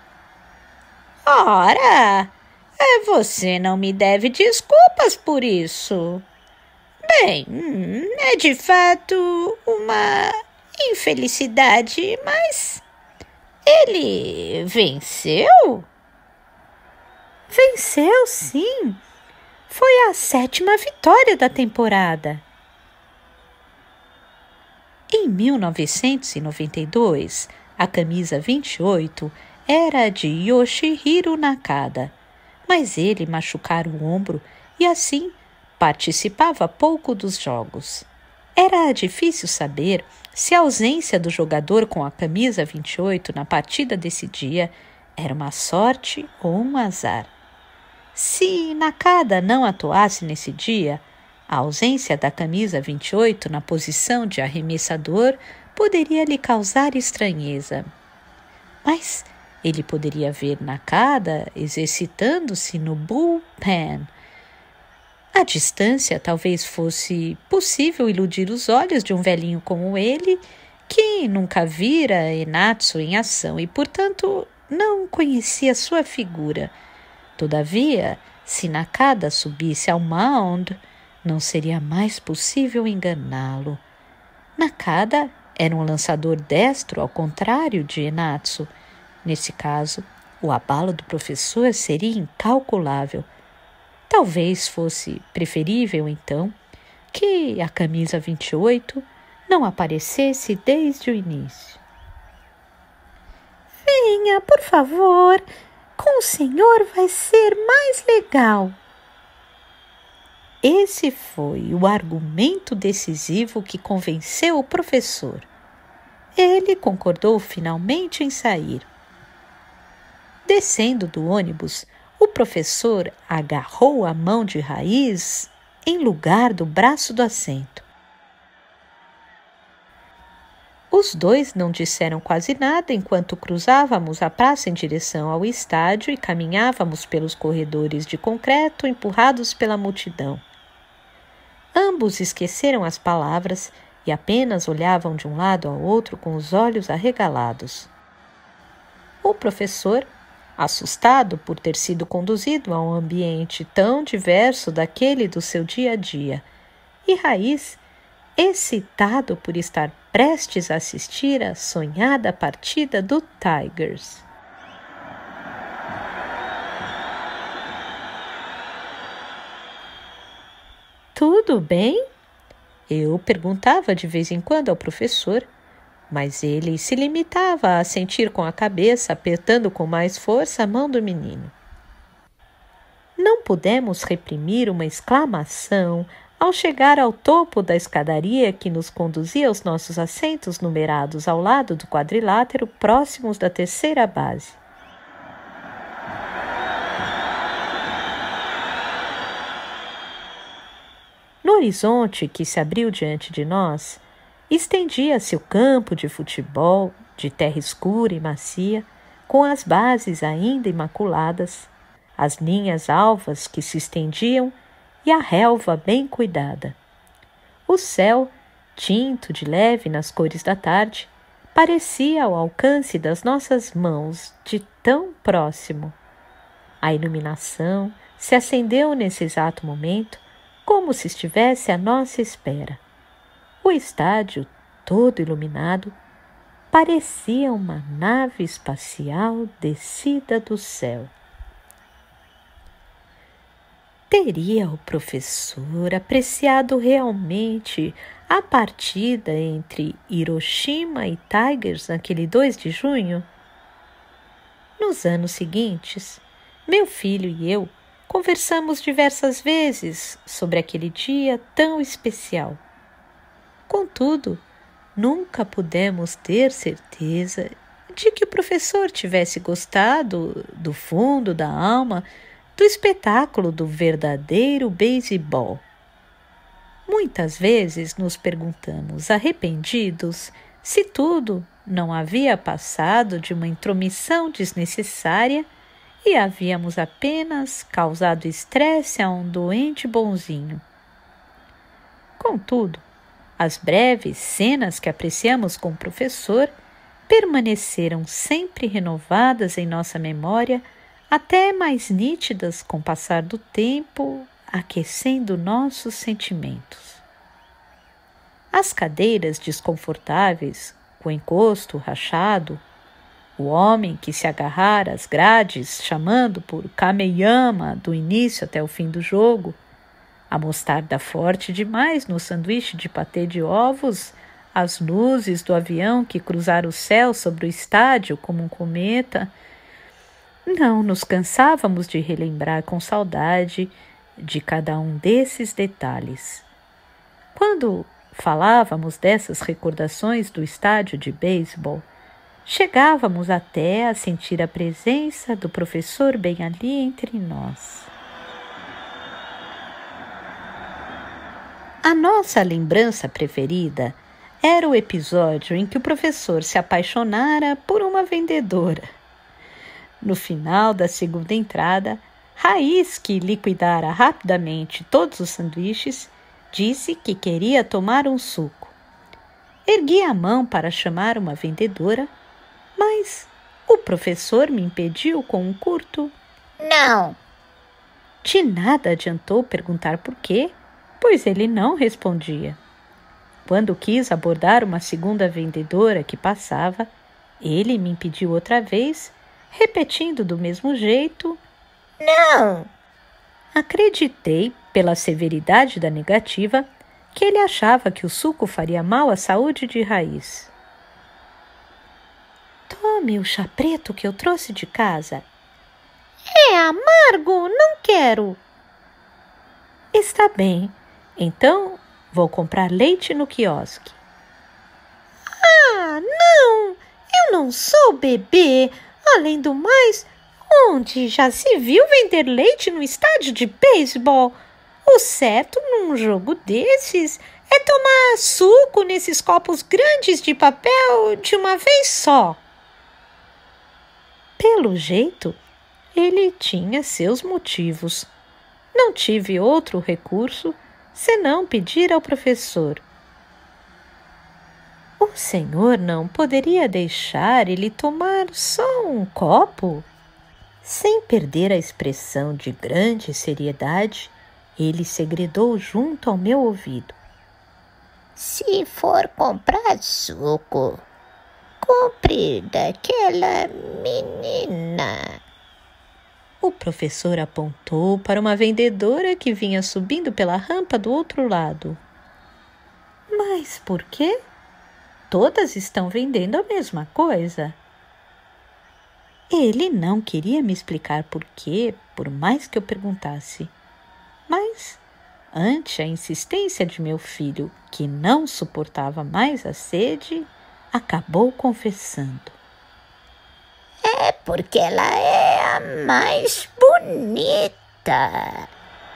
Ora, você não me deve desculpas por isso. Bem, é de fato uma infelicidade, mas ele venceu? Venceu, sim. Foi a sétima vitória da temporada. Em mil novecentos e noventa e dois, a camisa vinte e oito era de Yoshihiro Nakada, mas ele machucara o ombro e assim participava pouco dos jogos. Era difícil saber se a ausência do jogador com a camisa vinte e oito na partida desse dia era uma sorte ou um azar. Se Nakada não atuasse nesse dia, a ausência da camisa vinte e oito na posição de arremessador poderia lhe causar estranheza. Mas ele poderia ver Nakada exercitando-se no bullpen. À distância, talvez fosse possível iludir os olhos de um velhinho como ele, que nunca vira Enatsu em ação e, portanto, não conhecia sua figura. Todavia, se Nakada subisse ao mound, não seria mais possível enganá-lo. Nakada era um lançador destro, ao contrário de Enatsu. Nesse caso, o abalo do professor seria incalculável. Talvez fosse preferível, então, que a camisa vinte e oito não aparecesse desde o início. Venha, por favor. Com o senhor vai ser mais legal. Esse foi o argumento decisivo que convenceu o professor. Ele concordou finalmente em sair. Descendo do ônibus, o professor agarrou a mão de Raiz em lugar do braço do assento. Os dois não disseram quase nada enquanto cruzávamos a praça em direção ao estádio e caminhávamos pelos corredores de concreto empurrados pela multidão. Ambos esqueceram as palavras e apenas olhavam de um lado ao outro com os olhos arregalados. O professor, assustado por ter sido conduzido a um ambiente tão diverso daquele do seu dia a dia, e Raiz, excitado por estar prestes a assistir à sonhada partida do Tigers. Tudo bem? Eu perguntava de vez em quando ao professor, mas ele se limitava a assentir com a cabeça, apertando com mais força a mão do menino. Não pudemos reprimir uma exclamação Ao chegar ao topo da escadaria que nos conduzia aos nossos assentos numerados ao lado do quadrilátero, próximos da terceira base. No horizonte que se abriu diante de nós, estendia-se o campo de futebol, de terra escura e macia, com as bases ainda imaculadas, as linhas alvas que se estendiam e a relva bem cuidada. O céu, tinto de leve nas cores da tarde, parecia ao alcance das nossas mãos de tão próximo. A iluminação se acendeu nesse exato momento, como se estivesse à nossa espera. O estádio, todo iluminado, parecia uma nave espacial descida do céu. Teria o professor apreciado realmente a partida entre Hiroshima e Tigers naquele dois de junho? Nos anos seguintes, meu filho e eu conversamos diversas vezes sobre aquele dia tão especial. Contudo, nunca pudemos ter certeza de que o professor tivesse gostado do fundo da alma do espetáculo do verdadeiro beisebol. Muitas vezes nos perguntamos, arrependidos, se tudo não havia passado de uma intromissão desnecessária e havíamos apenas causado estresse a um doente bonzinho. Contudo, as breves cenas que apreciamos com o professor permaneceram sempre renovadas em nossa memória, até mais nítidas com o passar do tempo, aquecendo nossos sentimentos. As cadeiras desconfortáveis, com encosto rachado, o homem que se agarrara às grades, chamando por Kameyama do início até o fim do jogo, a mostarda forte demais no sanduíche de patê de ovos, as luzes do avião que cruzara o céu sobre o estádio como um cometa. Não nos cansávamos de relembrar com saudade de cada um desses detalhes. Quando falávamos dessas recordações do estádio de beisebol, chegávamos até a sentir a presença do professor bem ali entre nós. A nossa lembrança preferida era o episódio em que o professor se apaixonara por uma vendedora. No final da segunda entrada, Raiz, que liquidara rapidamente todos os sanduíches, disse que queria tomar um suco. Ergui a mão para chamar uma vendedora, mas o professor me impediu com um curto Não. De nada adiantou perguntar por quê, pois ele não respondia. Quando quis abordar uma segunda vendedora que passava, ele me impediu outra vez, repetindo do mesmo jeito, Não. Acreditei, pela severidade da negativa, que ele achava que o suco faria mal à saúde de Raiz. Tome o chá preto que eu trouxe de casa. É amargo, não quero. Está bem, então vou comprar leite no quiosque. Ah, não, eu não sou bebê. Além do mais, onde já se viu vender leite no estádio de beisebol? O certo num jogo desses é tomar suco nesses copos grandes de papel de uma vez só. Pelo jeito, ele tinha seus motivos. Não tive outro recurso senão pedir ao professor. O senhor não poderia deixar ele tomar só um copo? Sem perder a expressão de grande seriedade, ele segredou junto ao meu ouvido. Se for comprar suco, compre daquela menina. O professor apontou para uma vendedora que vinha subindo pela rampa do outro lado. Mas por quê? Todas estão vendendo a mesma coisa. Ele não queria me explicar por quê, por mais que eu perguntasse. Mas ante a insistência de meu filho, que não suportava mais a sede, acabou confessando. É porque ela é a mais bonita.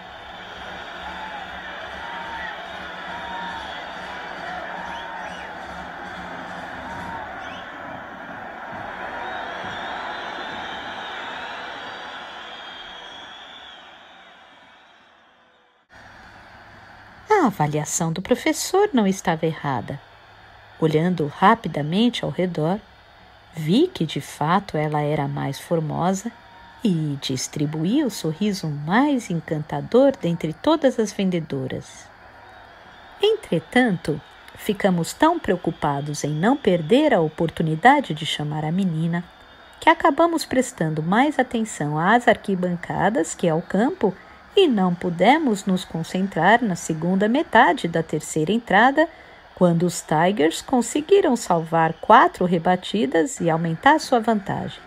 A avaliação do professor não estava errada. Olhando rapidamente ao redor, vi que de fato ela era a mais formosa e distribuía o sorriso mais encantador dentre todas as vendedoras. Entretanto, ficamos tão preocupados em não perder a oportunidade de chamar a menina, que acabamos prestando mais atenção às arquibancadas que ao campo e não pudemos nos concentrar na segunda metade da terceira entrada, quando os Tigers conseguiram salvar quatro rebatidas e aumentar sua vantagem.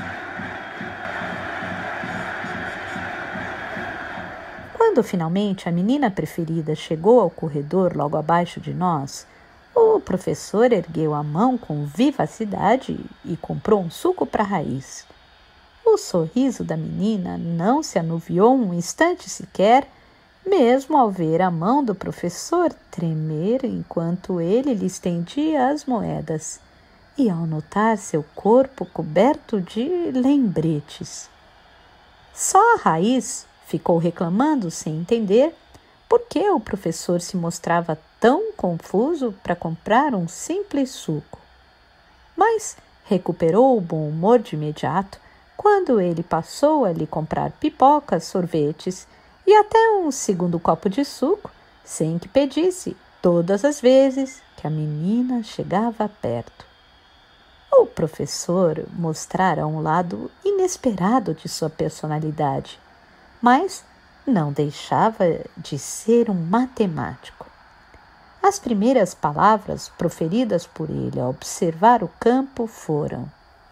Quando finalmente a menina preferida chegou ao corredor logo abaixo de nós, o professor ergueu a mão com vivacidade e comprou um suco para a raiz. O sorriso da menina não se anuviou um instante sequer, mesmo ao ver a mão do professor tremer enquanto ele lhe estendia as moedas, e ao notar seu corpo coberto de lembretes. Só a Raiz ficou reclamando sem entender por que o professor se mostrava tão confuso para comprar um simples suco. Mas recuperou o bom humor de imediato quando ele passou a lhe comprar pipocas, sorvetes e até um segundo copo de suco, sem que pedisse, todas as vezes que a menina chegava perto. O professor mostrara um lado inesperado de sua personalidade, mas não deixava de ser um matemático. As primeiras palavras proferidas por ele ao observar o campo foram: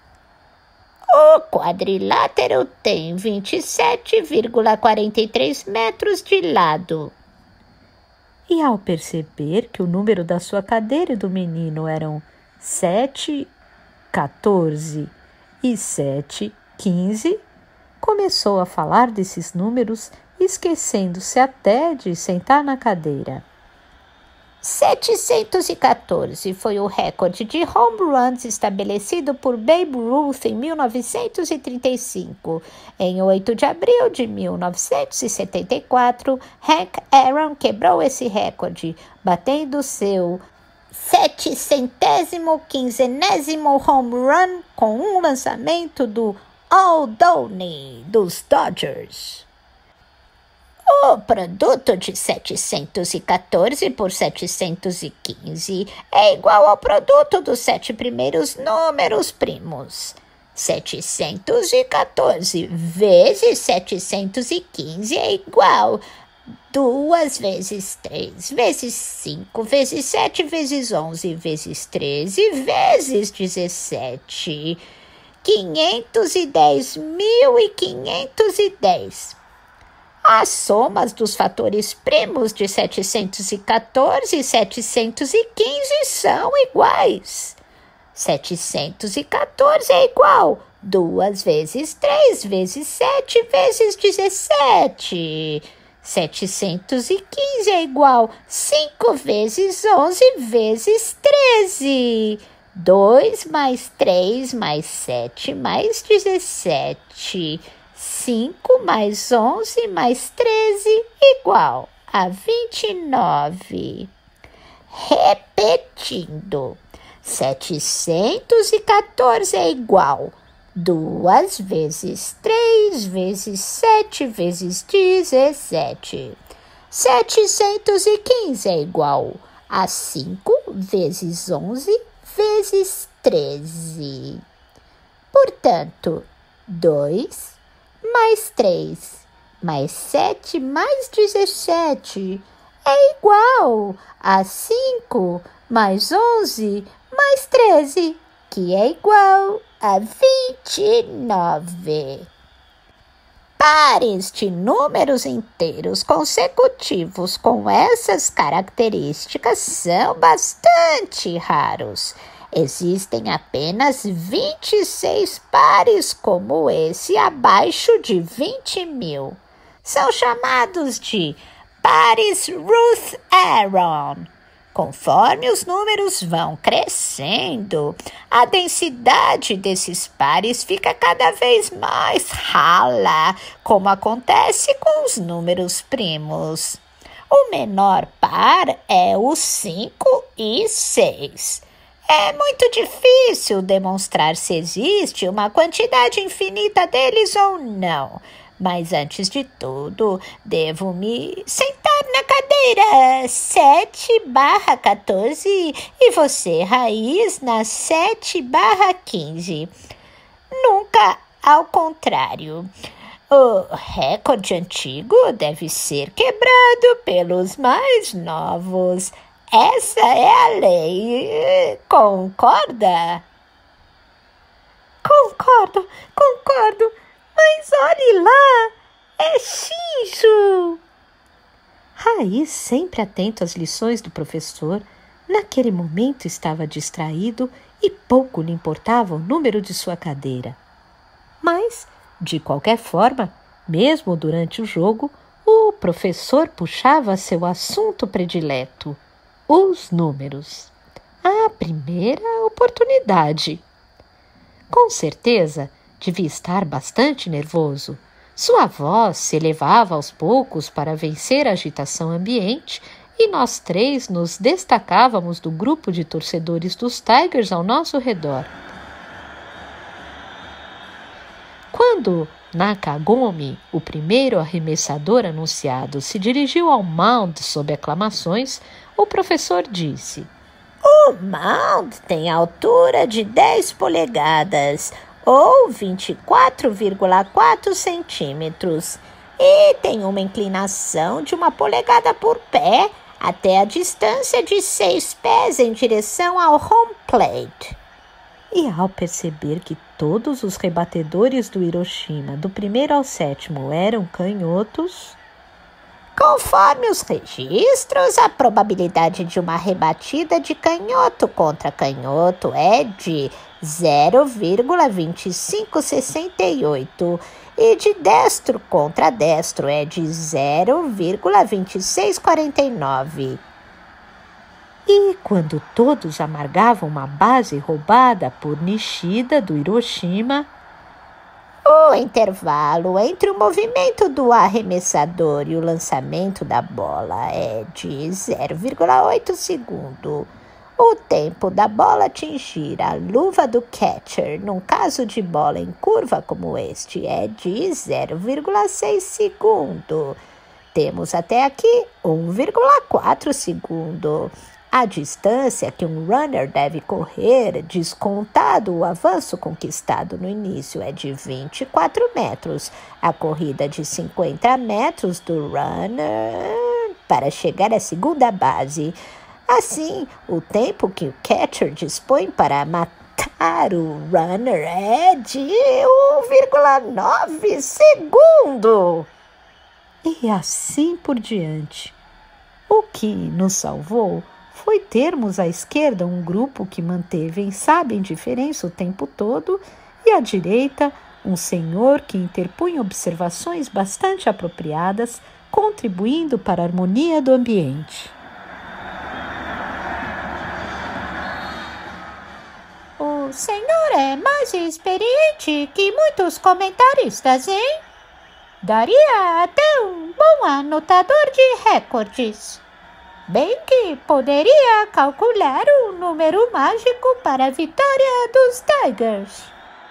o quadrilátero tem vinte e sete vírgula quarenta e três metros de lado. E ao perceber que o número da sua cadeira e do menino eram sete, quatorze e sete, quinze, começou a falar desses números, esquecendo-se até de sentar na cadeira. setecentos e quatorze foi o recorde de home runs estabelecido por Babe Ruth em mil novecentos e trinta e cinco. Em oito de abril de mil novecentos e setenta e quatro, Hank Aaron quebrou esse recorde, batendo seu setecentésimo quinzenésimo home run com um lançamento do Al Downey dos Dodgers. O produto de setecentos e quatorze por setecentos e quinze é igual ao produto dos sete primeiros números primos. setecentos e quatorze vezes setecentos e quinze é igual duas vezes três vezes cinco vezes sete vezes onze vezes treze vezes dezessete. quinhentos e dez mil e quinhentos e dez. As somas dos fatores primos de setecentos e quatorze e setecentos e quinze são iguais. setecentos e quatorze é igual duas vezes três vezes sete vezes dezessete. setecentos e quinze é igual cinco vezes onze vezes treze. dois mais três mais sete mais dezessete. cinco mais onze mais treze igual a vinte e nove. Repetindo, setecentos e quatorze é igual duas vezes três vezes sete vezes dezessete. setecentos e quinze é igual a cinco vezes onze vezes treze. Portanto, dois mais três mais sete mais dezessete é igual a cinco mais onze mais treze, que é igual a vinte e nove. Pares de números inteiros consecutivos com essas características são bastante raros. Existem apenas vinte e seis pares como esse abaixo de vinte mil. São chamados de pares Ruth Aaron. Conforme os números vão crescendo, a densidade desses pares fica cada vez mais rala, como acontece com os números primos. O menor par é o cinco e seis. É muito difícil demonstrar se existe uma quantidade infinita deles ou não. Mas antes de tudo, devo me sentar na cadeira sete barra quatorze e você, Raiz, na sete barra quinze. Nunca ao contrário. O recorde antigo deve ser quebrado pelos mais novos. Essa é a lei. Concorda? Concordo, concordo. Mas olhe lá, é xinxo! Raiz, sempre atento às lições do professor, naquele momento estava distraído e pouco lhe importava o número de sua cadeira. Mas, de qualquer forma, mesmo durante o jogo, o professor puxava seu assunto predileto, os números. A primeira oportunidade. Com certeza, devia estar bastante nervoso. Sua voz se elevava aos poucos para vencer a agitação ambiente e nós três nos destacávamos do grupo de torcedores dos Tigers ao nosso redor. Quando Nakagome, o primeiro arremessador anunciado, se dirigiu ao mound sob aclamações, o professor disse: "O mound tem altura de dez polegadas, ou vinte e quatro vírgula quatro centímetros, e tem uma inclinação de uma polegada por pé até a distância de seis pés em direção ao home plate." E ao perceber que todos os rebatedores do Hiroshima, do primeiro ao sétimo, eram canhotos, conforme os registros, a probabilidade de uma rebatida de canhoto contra canhoto é de zero vírgula vinte e cinco sessenta e oito e de destro contra destro é de zero vírgula vinte e seis quarenta e nove. E quando todos amargavam uma base roubada por Nishida do Hiroshima, o intervalo entre o movimento do arremessador e o lançamento da bola é de zero vírgula oito segundo. O tempo da bola atingir a luva do catcher, num caso de bola em curva como este, é de zero vírgula seis segundo. Temos até aqui um vírgula quatro segundo. A distância que um runner deve correr, descontado o avanço conquistado no início, é de vinte e quatro metros. A corrida de cinquenta metros do runner para chegar à segunda base. Assim, o tempo que o catcher dispõe para matar o runner é de um vírgula nove segundo. E assim por diante. O que nos salvou foi termos à esquerda um grupo que manteve em sábia indiferença o tempo todo e à direita um senhor que interpunha observações bastante apropriadas, contribuindo para a harmonia do ambiente. O senhor é mais experiente que muitos comentaristas, hein? Daria até um bom anotador de recordes. Bem que poderia calcular o número mágico para a vitória dos Tigers.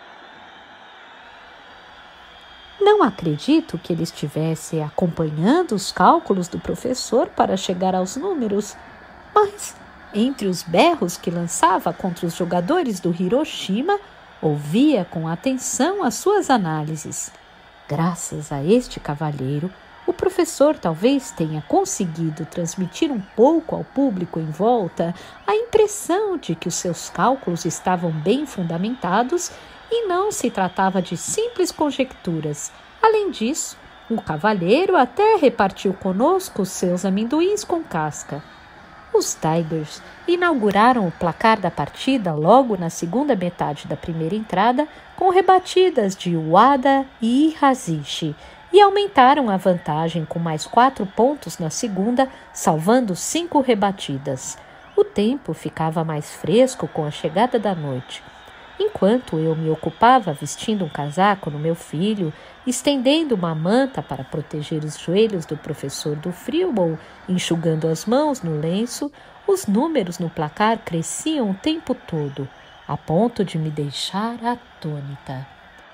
Não acredito que ele estivesse acompanhando os cálculos do professor para chegar aos números, mas entre os berros que lançava contra os jogadores do Hiroshima, ouvia com atenção as suas análises. Graças a este cavalheiro, o professor talvez tenha conseguido transmitir um pouco ao público em volta a impressão de que os seus cálculos estavam bem fundamentados e não se tratava de simples conjecturas, Além disso, o cavalheiro até repartiu conosco os seus amendoins com casca. Os Tigers inauguraram o placar da partida logo na segunda metade da primeira entrada com rebatidas de Wada e Hazishi e aumentaram a vantagem com mais quatro pontos na segunda, salvando cinco rebatidas. O tempo ficava mais fresco com a chegada da noite. Enquanto eu me ocupava vestindo um casaco no meu filho, estendendo uma manta para proteger os joelhos do professor do frio ou enxugando as mãos no lenço, os números no placar cresciam o tempo todo, a ponto de me deixar atônita.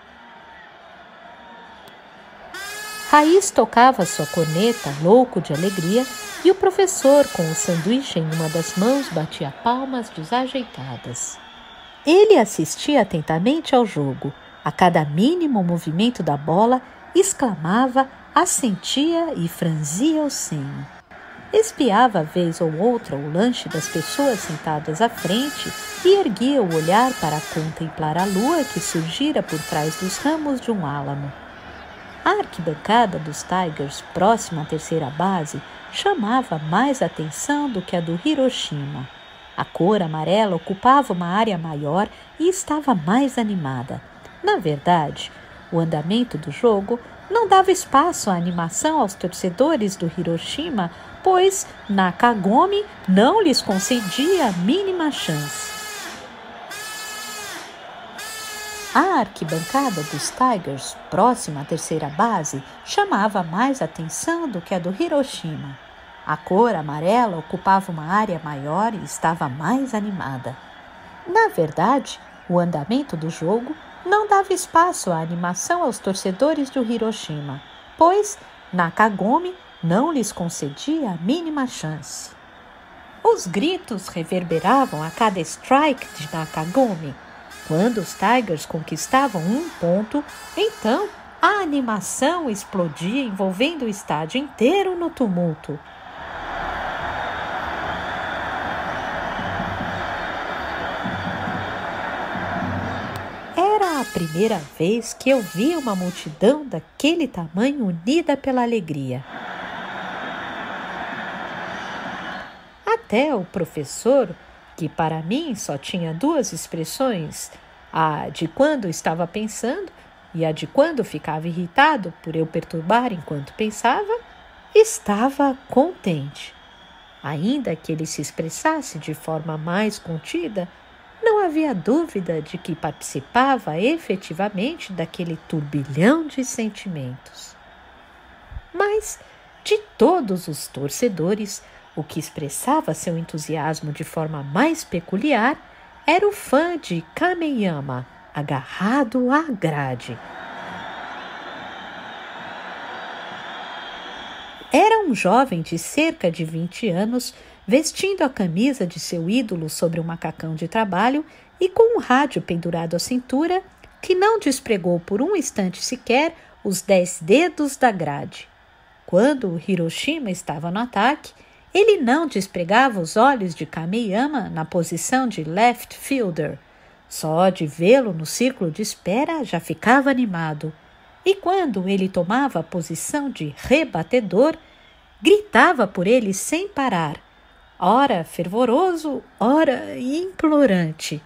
Raiz tocava sua corneta, louco de alegria, e o professor, com o sanduíche em uma das mãos, batia palmas desajeitadas. Ele assistia atentamente ao jogo. A cada mínimo movimento da bola, exclamava, assentia e franzia o senho. Espiava vez ou outra o lanche das pessoas sentadas à frente e erguia o olhar para contemplar a lua que surgira por trás dos ramos de um álamo. A arquibancada dos Tigers, próxima à terceira base, chamava mais atenção do que a do Hiroshima. A cor amarela ocupava uma área maior e estava mais animada. Na verdade, o andamento do jogo não dava espaço à animação aos torcedores do Hiroshima, pois Nakagami não lhes concedia a mínima chance. A arquibancada dos Tigers, próxima à terceira base, chamava mais atenção do que a do Hiroshima. A cor amarela ocupava uma área maior e estava mais animada. Na verdade, o andamento do jogo não dava espaço à animação aos torcedores do Hiroshima, pois Nakagami não lhes concedia a mínima chance. Os gritos reverberavam a cada strike de Nakagami. Quando os Tigers conquistavam um ponto, então a animação explodia, envolvendo o estádio inteiro no tumulto. Era a primeira vez que eu via uma multidão daquele tamanho unida pela alegria. Até o professor, que para mim só tinha duas expressões, a de quando estava pensando e a de quando ficava irritado por eu perturbar enquanto pensava, estava contente. Ainda que ele se expressasse de forma mais contida, não havia dúvida de que participava efetivamente daquele turbilhão de sentimentos. Mas, de todos os torcedores, o que expressava seu entusiasmo de forma mais peculiar era o fã de Kameyama, agarrado à grade. Era um jovem de cerca de vinte anos, vestindo a camisa de seu ídolo sobre um macacão de trabalho e com um rádio pendurado à cintura, que não despregou por um instante sequer os dez dedos da grade. Quando o Hiroshima estava no ataque, ele não despregava os olhos de Kameyama na posição de left fielder. Só de vê-lo no círculo de espera já ficava animado. E quando ele tomava a posição de rebatedor, gritava por ele sem parar, ora fervoroso, ora implorante.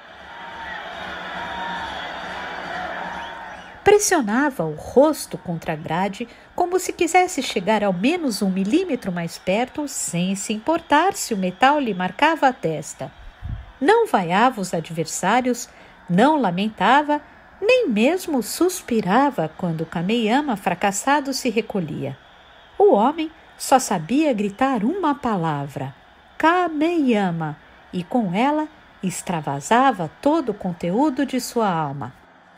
Pressionava o rosto contra a grade como se quisesse chegar ao menos um milímetro mais perto, sem se importar se o metal lhe marcava a testa. Não vaiava os adversários, não lamentava, nem mesmo suspirava quando Kameyama fracassado se recolhia. O homem só sabia gritar uma palavra, Kameyama, e com ela extravasava todo o conteúdo de sua alma.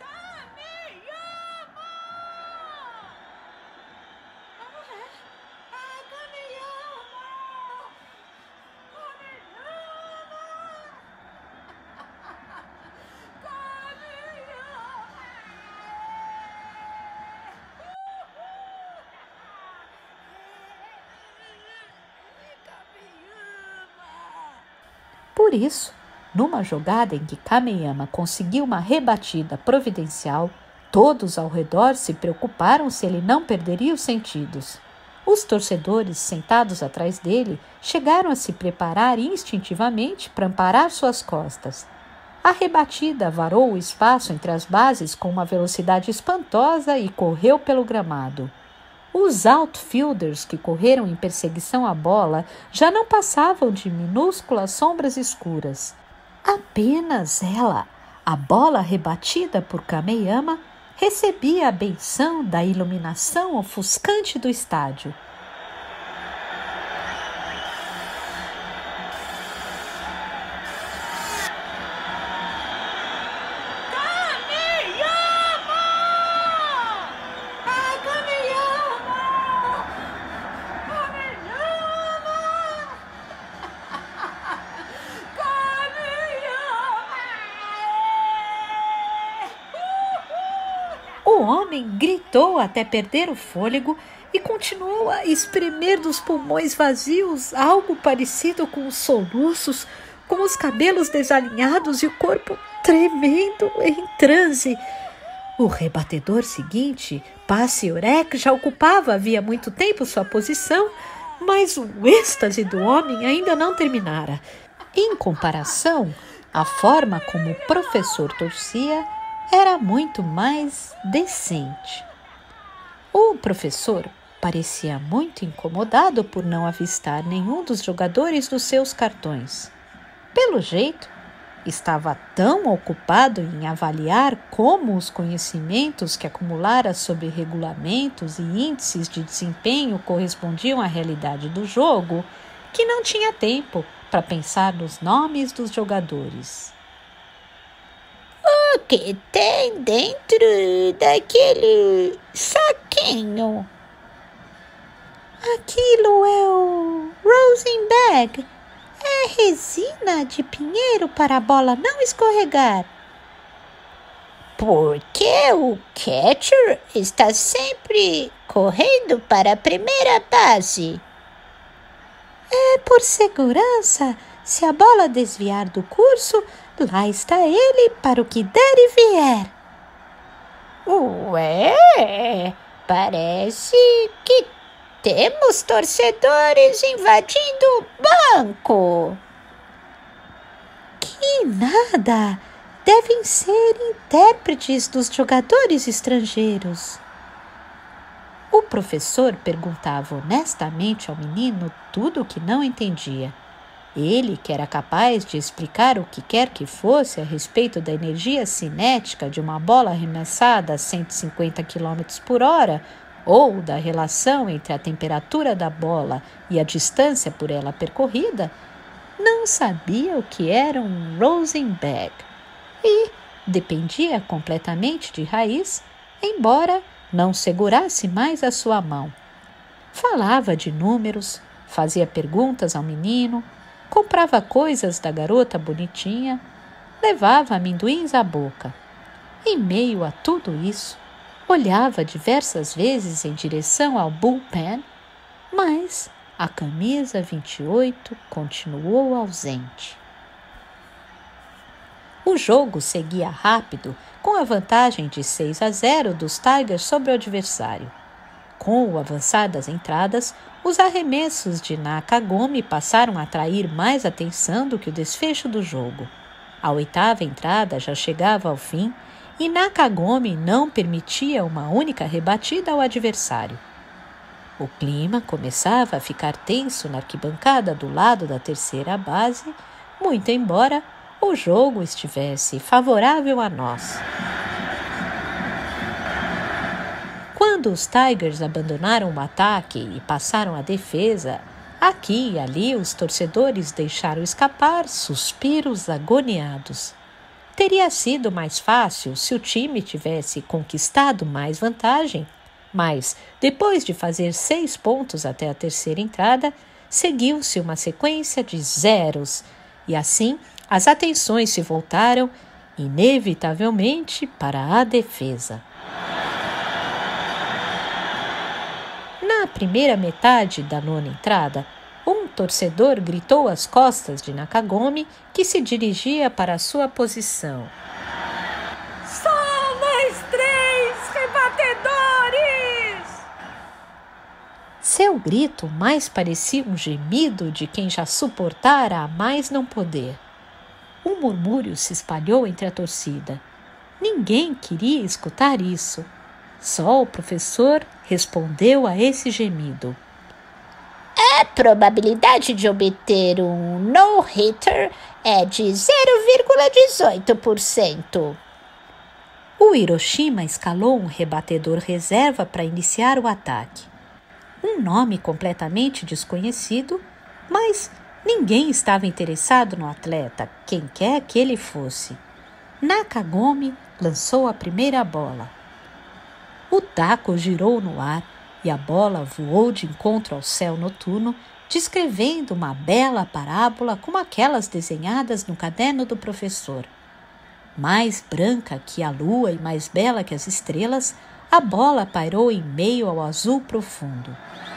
Por isso, numa jogada em que Kameyama conseguiu uma rebatida providencial, Todos ao redor se preocuparam se ele não perderia os sentidos. Os torcedores, sentados atrás dele, chegaram a se preparar instintivamente para amparar suas costas. A rebatida varou o espaço entre as bases com uma velocidade espantosa e correu pelo gramado. Os outfielders que correram em perseguição à bola já não passavam de minúsculas sombras escuras. Apenas ela, a bola rebatida por Kameyama, recebia a benção da iluminação ofuscante do estádio. O homem gritou até perder o fôlego e continuou a espremer dos pulmões vazios algo parecido com os soluços, com os cabelos desalinhados e o corpo tremendo em transe. O rebatedor seguinte, Passe Urek, já ocupava havia muito tempo sua posição, mas o êxtase do homem ainda não terminara. Em comparação, a forma como o professor torcia era muito mais decente. O professor parecia muito incomodado por não avistar nenhum dos jogadores nos seus cartões. Pelo jeito, estava tão ocupado em avaliar como os conhecimentos que acumulara sobre regulamentos e índices de desempenho correspondiam à realidade do jogo, que não tinha tempo para pensar nos nomes dos jogadores. O que tem dentro daquele saquinho? Aquilo é o Rosenberg. É resina de pinheiro para a bola não escorregar. Porque o catcher está sempre correndo para a primeira base. É por segurança. Se a bola desviar do curso, lá está ele para o que der e vier. Ué, parece que temos torcedores invadindo o banco. Que nada! Devem ser intérpretes dos jogadores estrangeiros. O professor perguntava honestamente ao menino tudo o que não entendia. Ele, que era capaz de explicar o que quer que fosse a respeito da energia cinética de uma bola arremessada a cento e cinquenta quilômetros por hora, ou da relação entre a temperatura da bola e a distância por ela percorrida, não sabia o que era um Rosenberg e dependia completamente de raiz, embora não segurasse mais a sua mão. Falava de números, fazia perguntas ao menino, comprava coisas da garota bonitinha, levava amendoins à boca. Em meio a tudo isso, olhava diversas vezes em direção ao bullpen, mas a camisa vinte e oito continuou ausente. O jogo seguia rápido, com a vantagem de seis a zero dos Tigers sobre o adversário. Com o avançar das entradas, os arremessos de Nakagami passaram a atrair mais atenção do que o desfecho do jogo. A oitava entrada já chegava ao fim e Nakagami não permitia uma única rebatida ao adversário. O clima começava a ficar tenso na arquibancada do lado da terceira base, muito embora o jogo estivesse favorável a nós. Quando os Tigers abandonaram o ataque e passaram à defesa, aqui e ali os torcedores deixaram escapar suspiros agoniados. Teria sido mais fácil se o time tivesse conquistado mais vantagem, mas, depois de fazer seis pontos até a terceira entrada, seguiu-se uma sequência de zeros, e assim as atenções se voltaram, inevitavelmente, para a defesa. Na primeira metade da nona entrada, um torcedor gritou às costas de Nakagami, que se dirigia para a sua posição. Só mais três Seu grito mais parecia um gemido de quem já suportara a mais não poder. Um murmúrio se espalhou entre a torcida. Ninguém queria escutar isso. Só o professor respondeu a esse gemido. A probabilidade de obter um no-hitter é de zero vírgula dezoito por cento. O Hiroshima escalou um rebatedor reserva para iniciar o ataque. Um nome completamente desconhecido, mas ninguém estava interessado no atleta, quem quer que ele fosse. Nakagome lançou a primeira bola. O taco girou no ar e a bola voou de encontro ao céu noturno, descrevendo uma bela parábola como aquelas desenhadas no caderno do professor. Mais branca que a lua e mais bela que as estrelas, a bola pairou em meio ao azul profundo.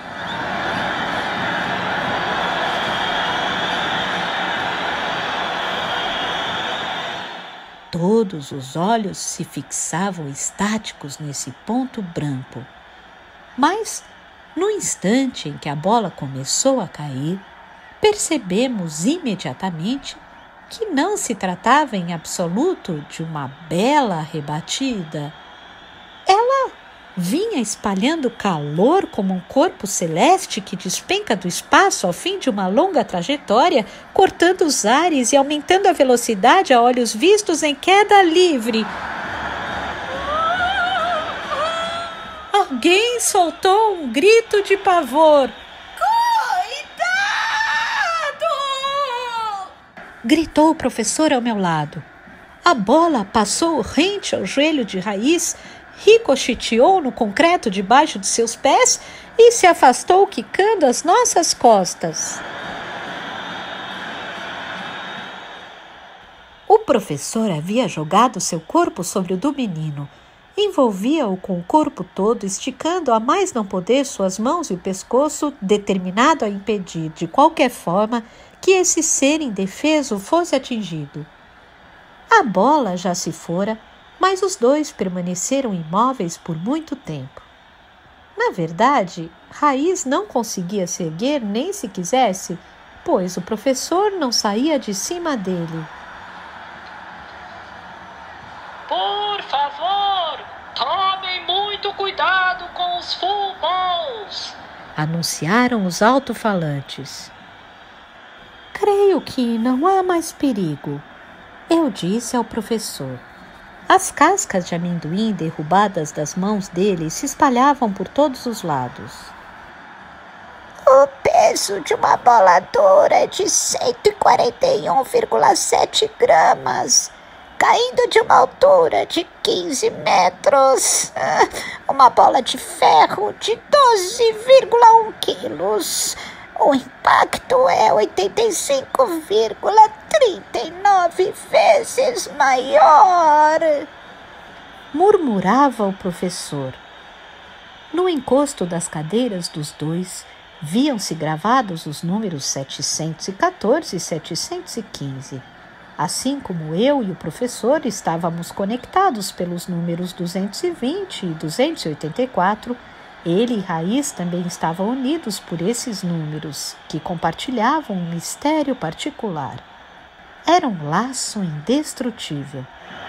Todos os olhos se fixavam estáticos nesse ponto branco. Mas, no instante em que a bola começou a cair, percebemos imediatamente que não se tratava em absoluto de uma bela rebatida. Ela vinha espalhando calor como um corpo celeste que despenca do espaço ao fim de uma longa trajetória, cortando os ares e aumentando a velocidade a olhos vistos em queda livre. Alguém soltou um grito de pavor. Cuidado! Gritou o professor ao meu lado. A bola passou rente ao joelho de Raiz, ricocheteou no concreto debaixo de seus pés e se afastou quicando as nossas costas. O professor havia jogado seu corpo sobre o do menino. Envolvia-o com o corpo todo, esticando a mais não poder suas mãos e o pescoço, determinado a impedir, de qualquer forma, que esse ser indefeso fosse atingido. A bola já se fora, mas os dois permaneceram imóveis por muito tempo. Na verdade, Raiz não conseguia se erguer nem se quisesse, pois o professor não saía de cima dele. Por favor, tomem muito cuidado com os full balls, anunciaram os alto-falantes. Creio que não há mais perigo, eu disse ao professor. As cascas de amendoim derrubadas das mãos dele se espalhavam por todos os lados. O peso de uma bola é de cento e quarenta e um vírgula sete gramas, caindo de uma altura de quinze metros. Uma bola de ferro de doze vírgula um quilos. O impacto é oitenta e cinco vírgula trinta e nove vezes maior, murmurava o professor. No encosto das cadeiras dos dois, viam-se gravados os números setecentos e quatorze e setecentos e quinze. Assim como eu e o professor estávamos conectados pelos números duzentos e vinte e duzentos e oitenta e quatro, ele e Raiz também estavam unidos por esses números, que compartilhavam um mistério particular. Era um laço indestrutível.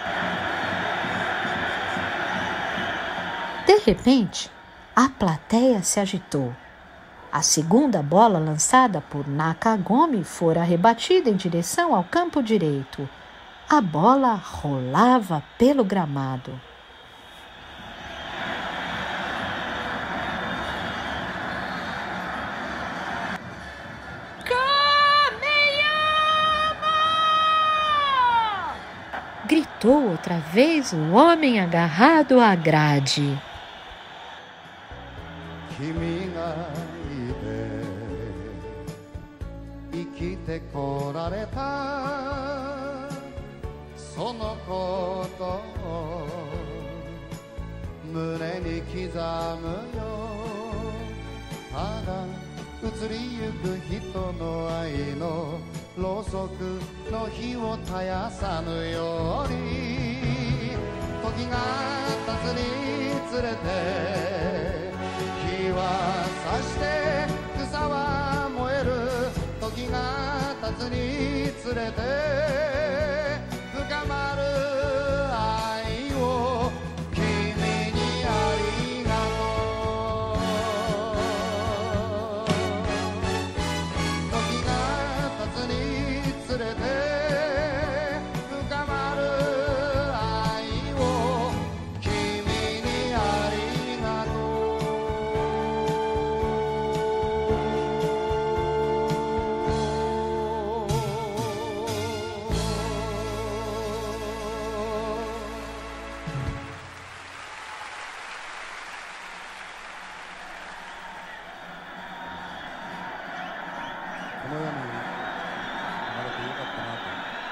De repente, a plateia se agitou. A segunda bola lançada por Nakagome fora rebatida em direção ao campo direito. A bola rolava pelo gramado. Gritou outra vez o homem agarrado à grade. 君がいて生きてこられたそのことを胸に刻むよただ移りゆく人の愛のろうそくの火を絶やさぬように時が経つにつれて日は差して夏につれて深まる愛を君にありがとう。時が経つにつれて深まる愛を君にありがとう。この世に生まれてよかったなと思って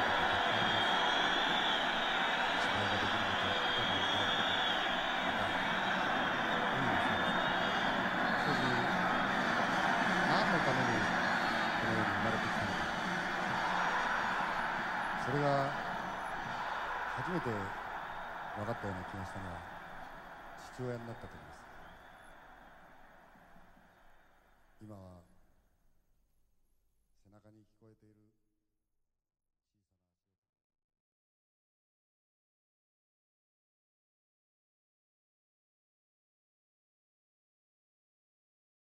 たくさんいます。芝居ができること、歌が歌えること、また海もそうです。しかし何のためにこの世に生まれてきたのか、それが初めて分かったような気がしたのは父親になった時です。今は背中に聞こえている